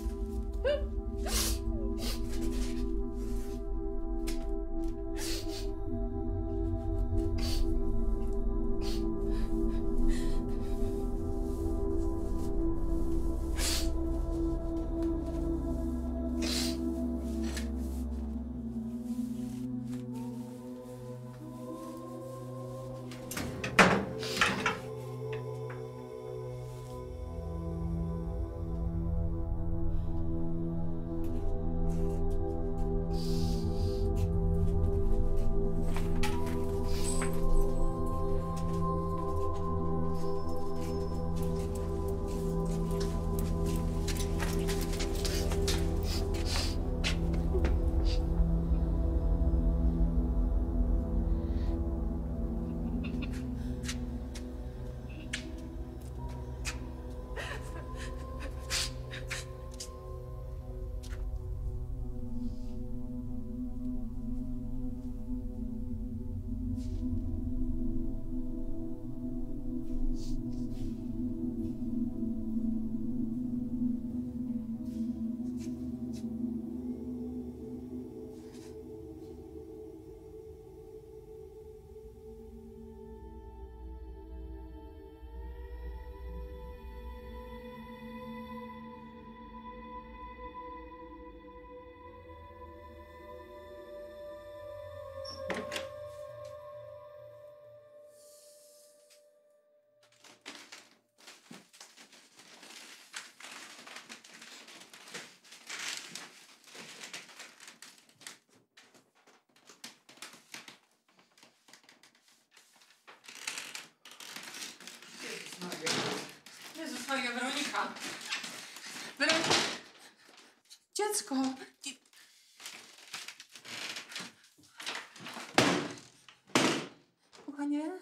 Jezus Maria, Weronika! Weronika! Dziecko! Kochanie?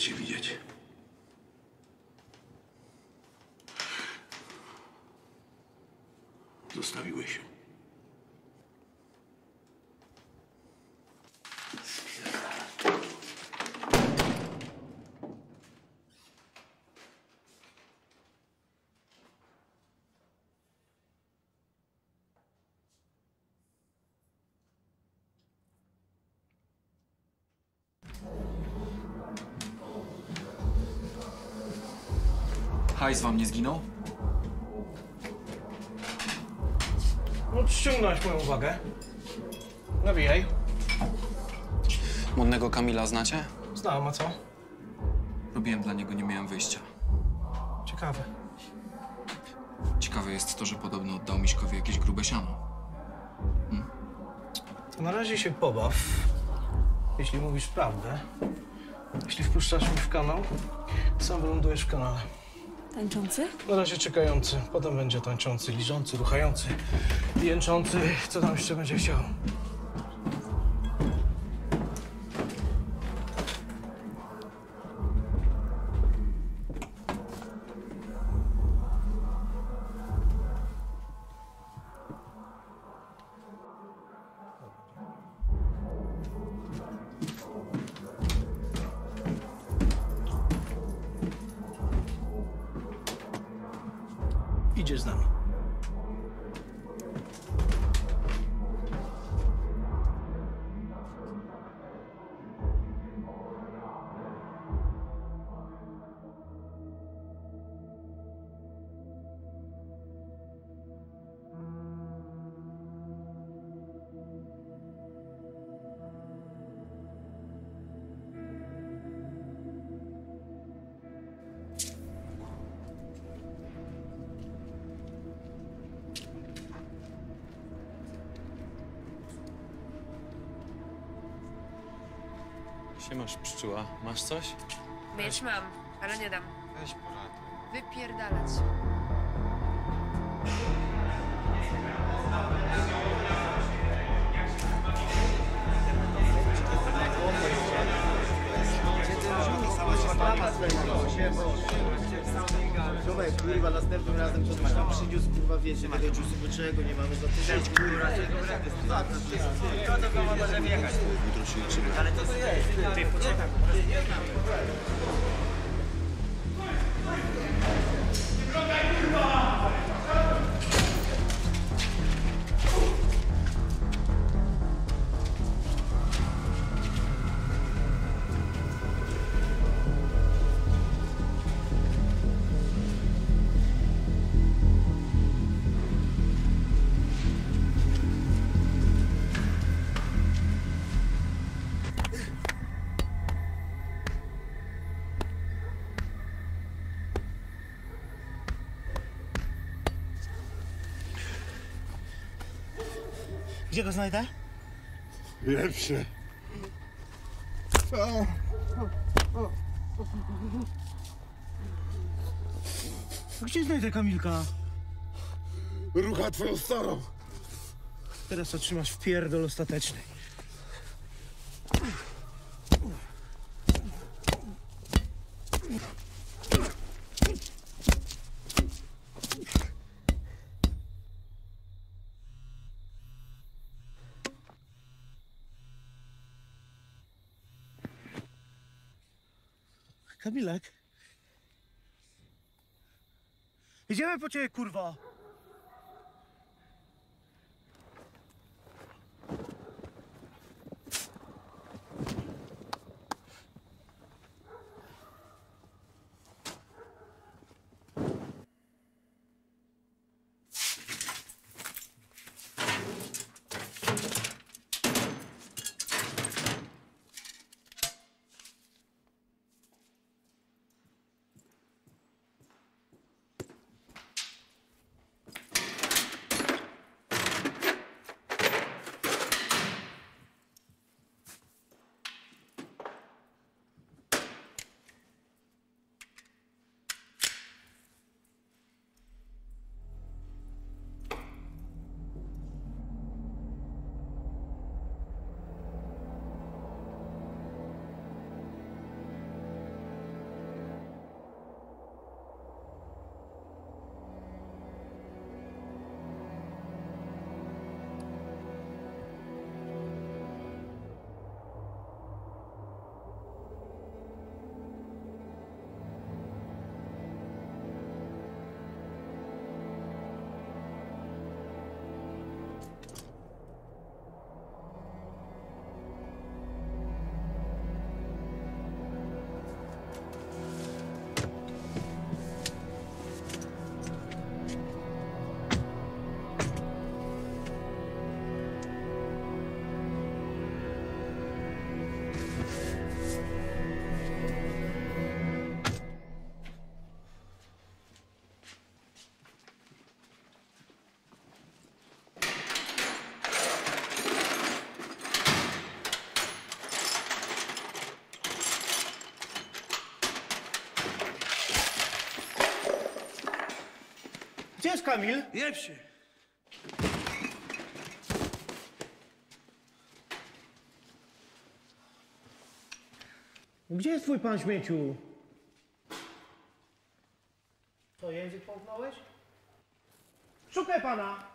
cię widzieć. Zostawiłeś ją. Hajs wam nie zginął? No, przyciągnąłeś moją uwagę. Nawijaj. Modnego Kamila znacie? Znam, a co? Robiłem dla niego, nie miałem wyjścia. Ciekawe. Ciekawe jest to, że podobno oddał Miśkowi jakieś grube siano. To na razie się pobaw. Jeśli mówisz prawdę, jeśli wpuszczasz mnie w kanał, sam wylądujesz w kanale. Tańczący? Na razie czekający, potem będzie tańczący, liżący, ruchający, jęczący, co tam jeszcze będzie chciał. Idziesz z nami. Siemasz, pszczóła. Masz coś? Mieć mam, ale nie dam. Weź porad. Wypierdalać. Człowiek, kurwa, następnym razem co tam przyniósł, kurwa, wiecie, tego ciusu byczego, nie mamy za tydzień, kurwa, to tylko może wjechać. Jutro się liczymy. Ale to jest, ty poczekaj. Gdzie go znajdę? Lepsze. Gdzie znajdę Kamilka? Rucha twoją starą. Teraz otrzymasz wpierdol ostateczny. Kamilek? Idziemy po ciebie, kurwa! Kamil. Jeb się. Gdzie jest twój pan śmieciu? Co, język połknąłeś? Szukaj pana!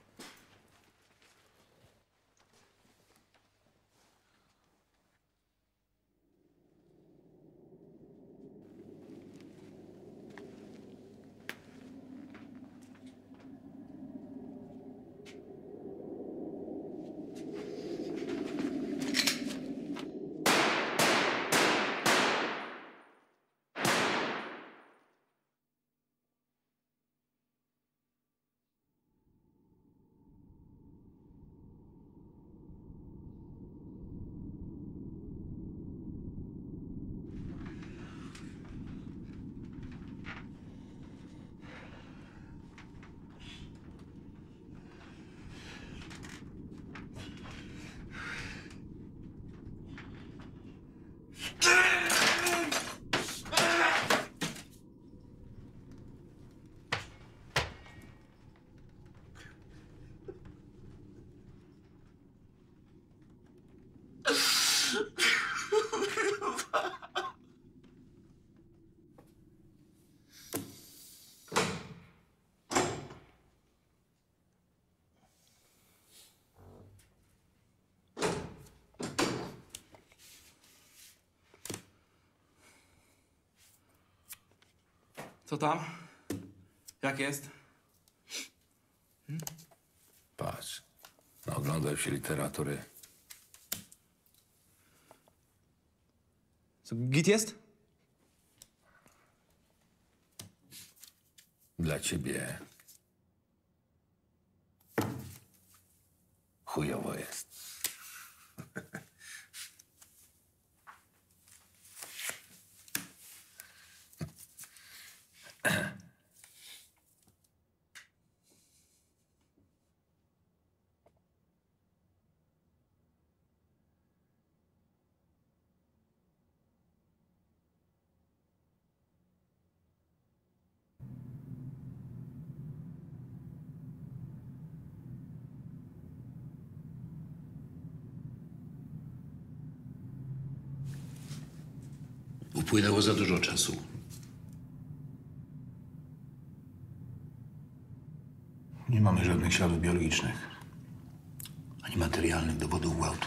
Co tam? Jak jest? Patrz, oglądaj się literatury. Co, git jest? Dla ciebie chujowo jest. Upłynęło za dużo czasu. Nie mamy żadnych śladów biologicznych, ani materialnych dowodów gwałtu.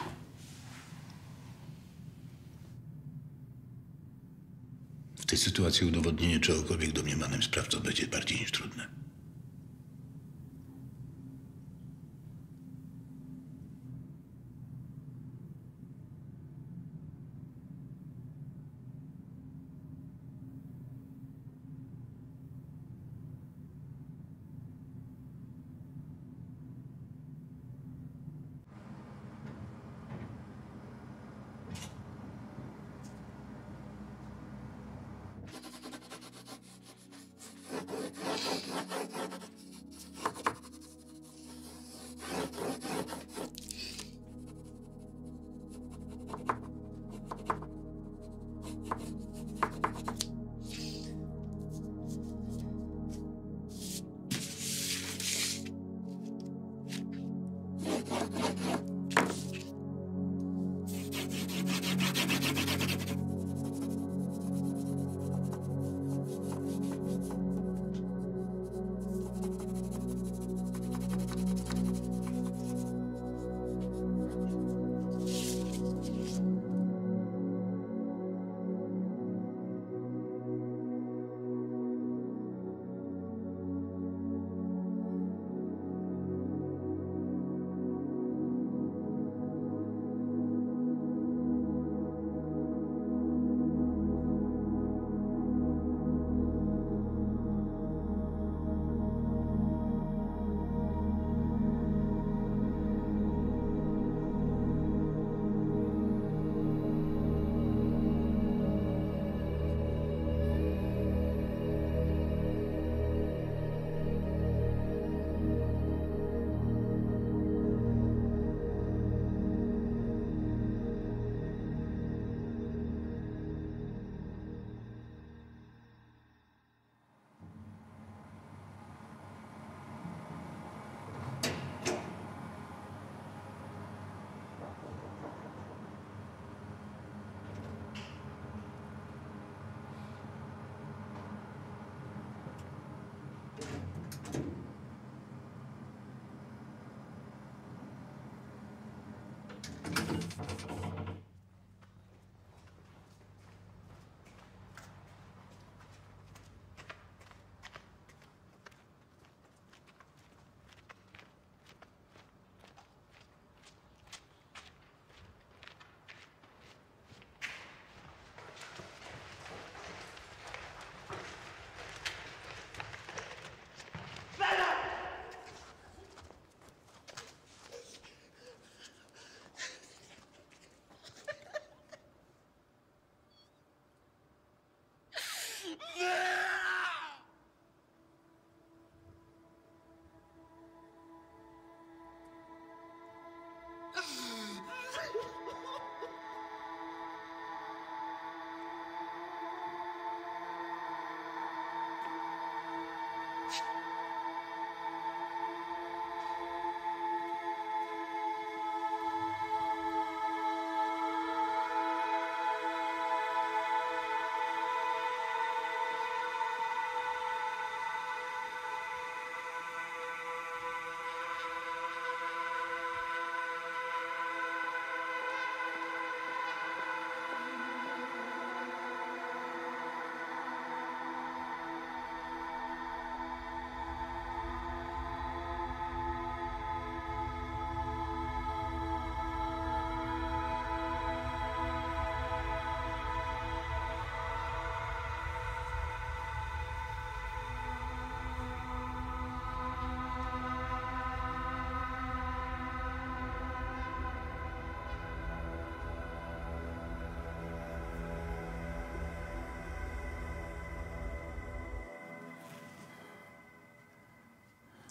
W tej sytuacji udowodnienie czegokolwiek domniemanym sprawcom będzie bardziej niż trudne.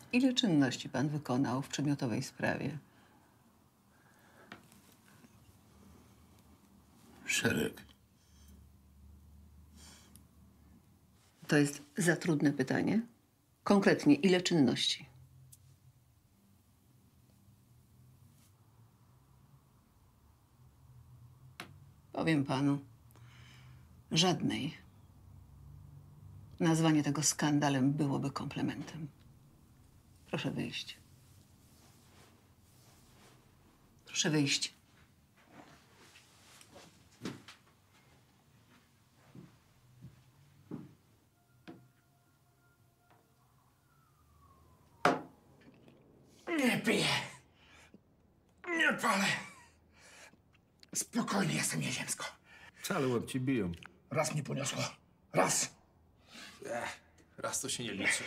Ile czynności pan wykonał w przedmiotowej sprawie? Szereg. To jest za trudne pytanie. Konkretnie, ile czynności? Powiem panu, żadnej. Nazwanie tego skandalem byłoby komplementem. Proszę wyjść. Proszę wyjść. Nie piję. Nie palę. Spokojnie, jestem nieziemsko. Wcale łeb ci biją. Raz mnie poniosło. Raz. Raz to się nie liczy.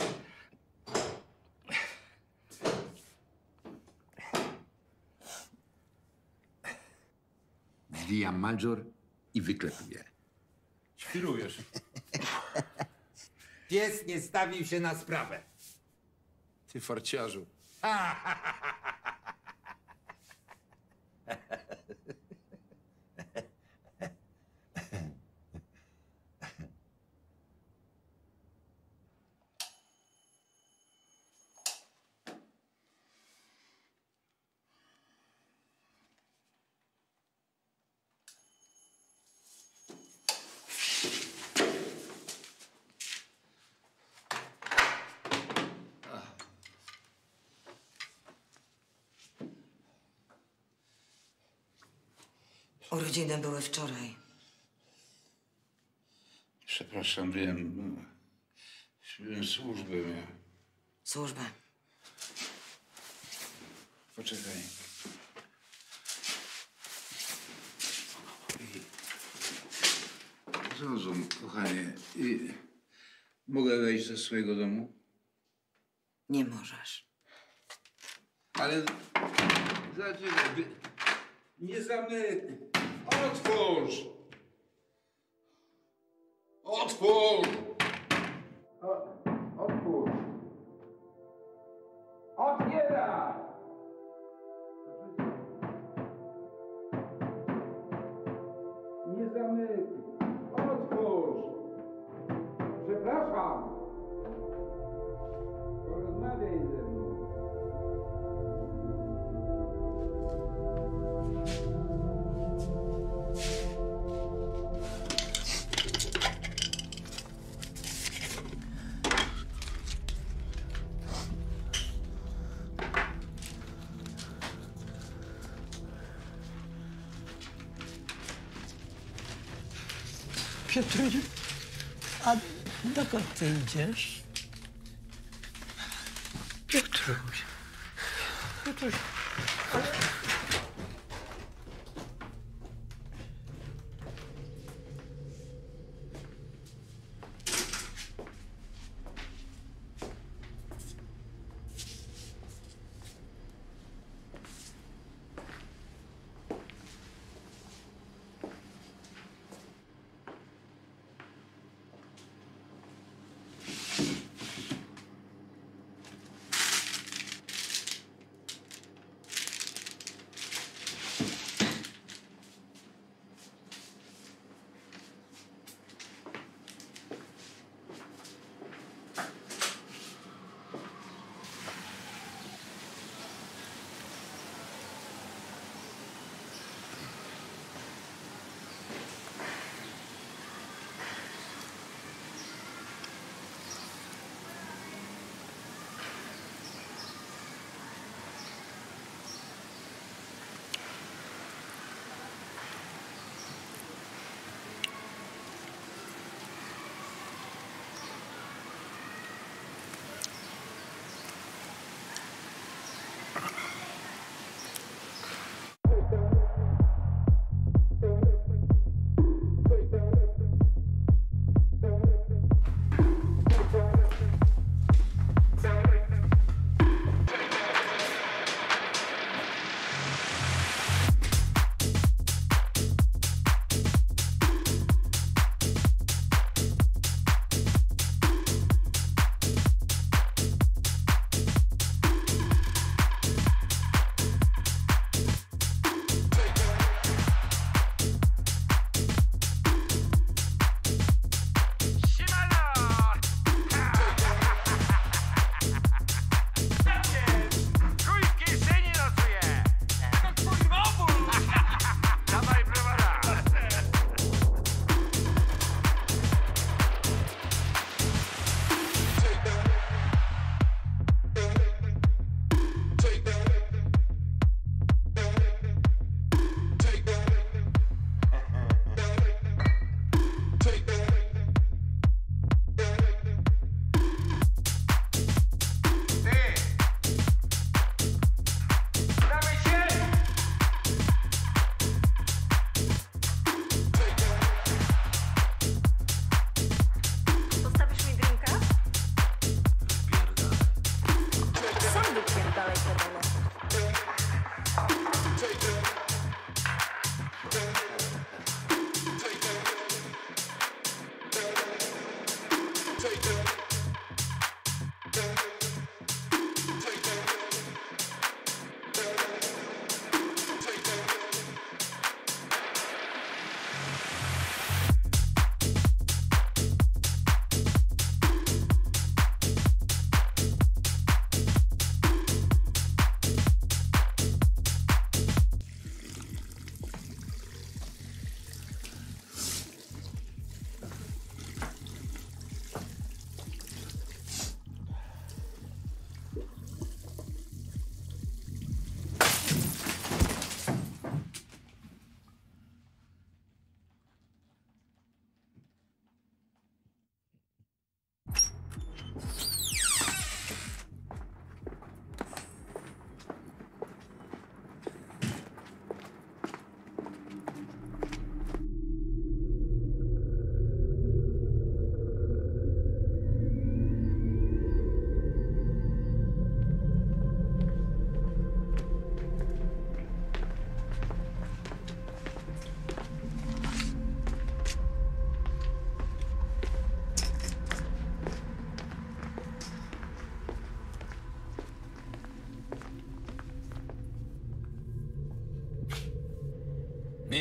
Zwijam Major i wyklepuję. Świrujesz. Pies nie stawił się na sprawę. Ty farciarzu. Urodziny były wczoraj. Przepraszam, wiem. Służbę miałem. Służbę. Poczekaj. Zrozum, kochanie. Mogę wejść do swojego domu? Nie możesz. Ale... Zaczekaj. Nie zamykaj. Otwórz! Otwórz! Otwórz! Otwieraj! Nie zamykaj. Otwórz! Przepraszam! Porozmawiaj ze mną. Piotruś, a dokąd ty idziesz? Piotruś. Piotruś.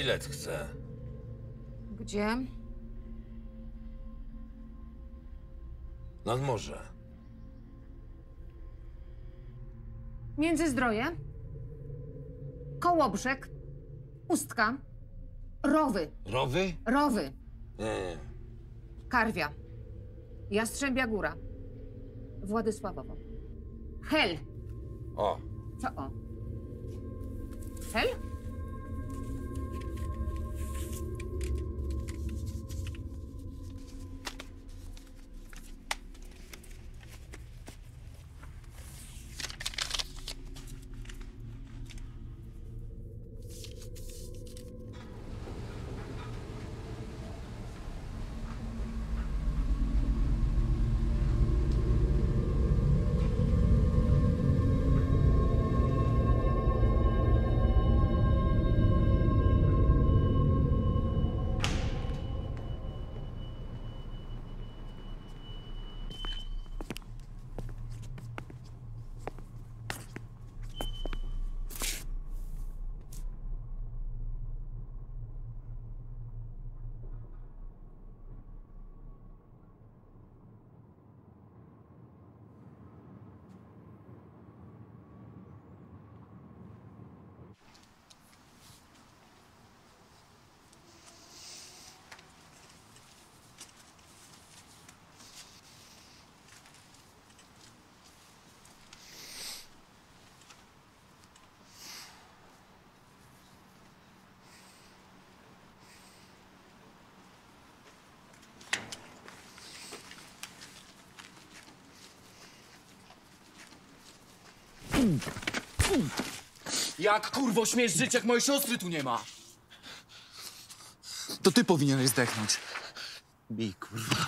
bilet chcę. Gdzie? Nad morze. Międzyzdroje, Kołobrzeg, Ustka, Rowy. Rowy? Rowy, Nie. Karwia, Jastrzębia Góra, Władysławowo. Hel. O. Co o? Hel? Jak kurwo śmiesz żyć, jak mojej siostry tu nie ma? To ty powinieneś zdechnąć. Bij, kurwa.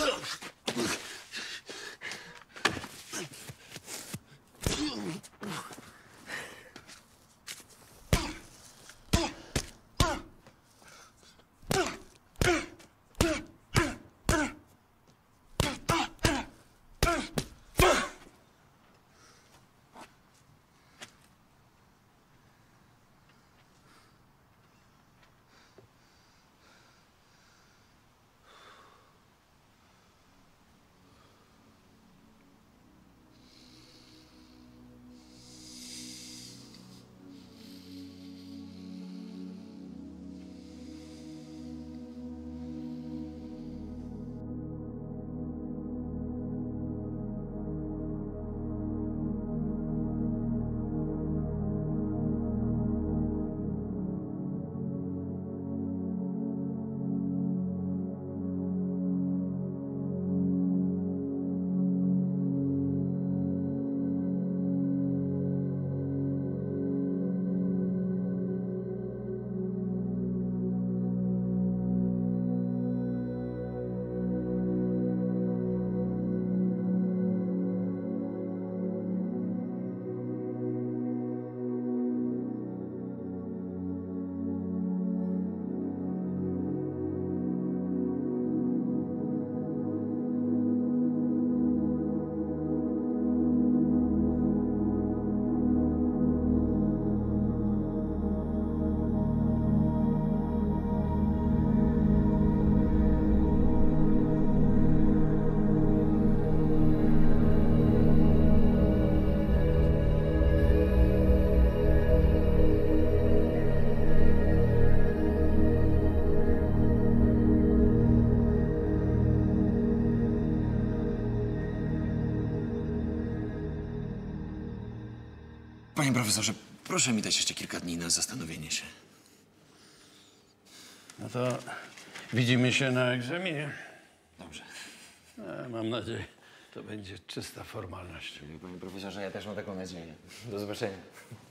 Panie profesorze, proszę mi dać jeszcze kilka dni na zastanowienie się. No to widzimy się na egzaminie. Dobrze. Mam nadzieję, to będzie czysta formalność. Panie profesorze, ja też mam taką nadzieję. Do zobaczenia.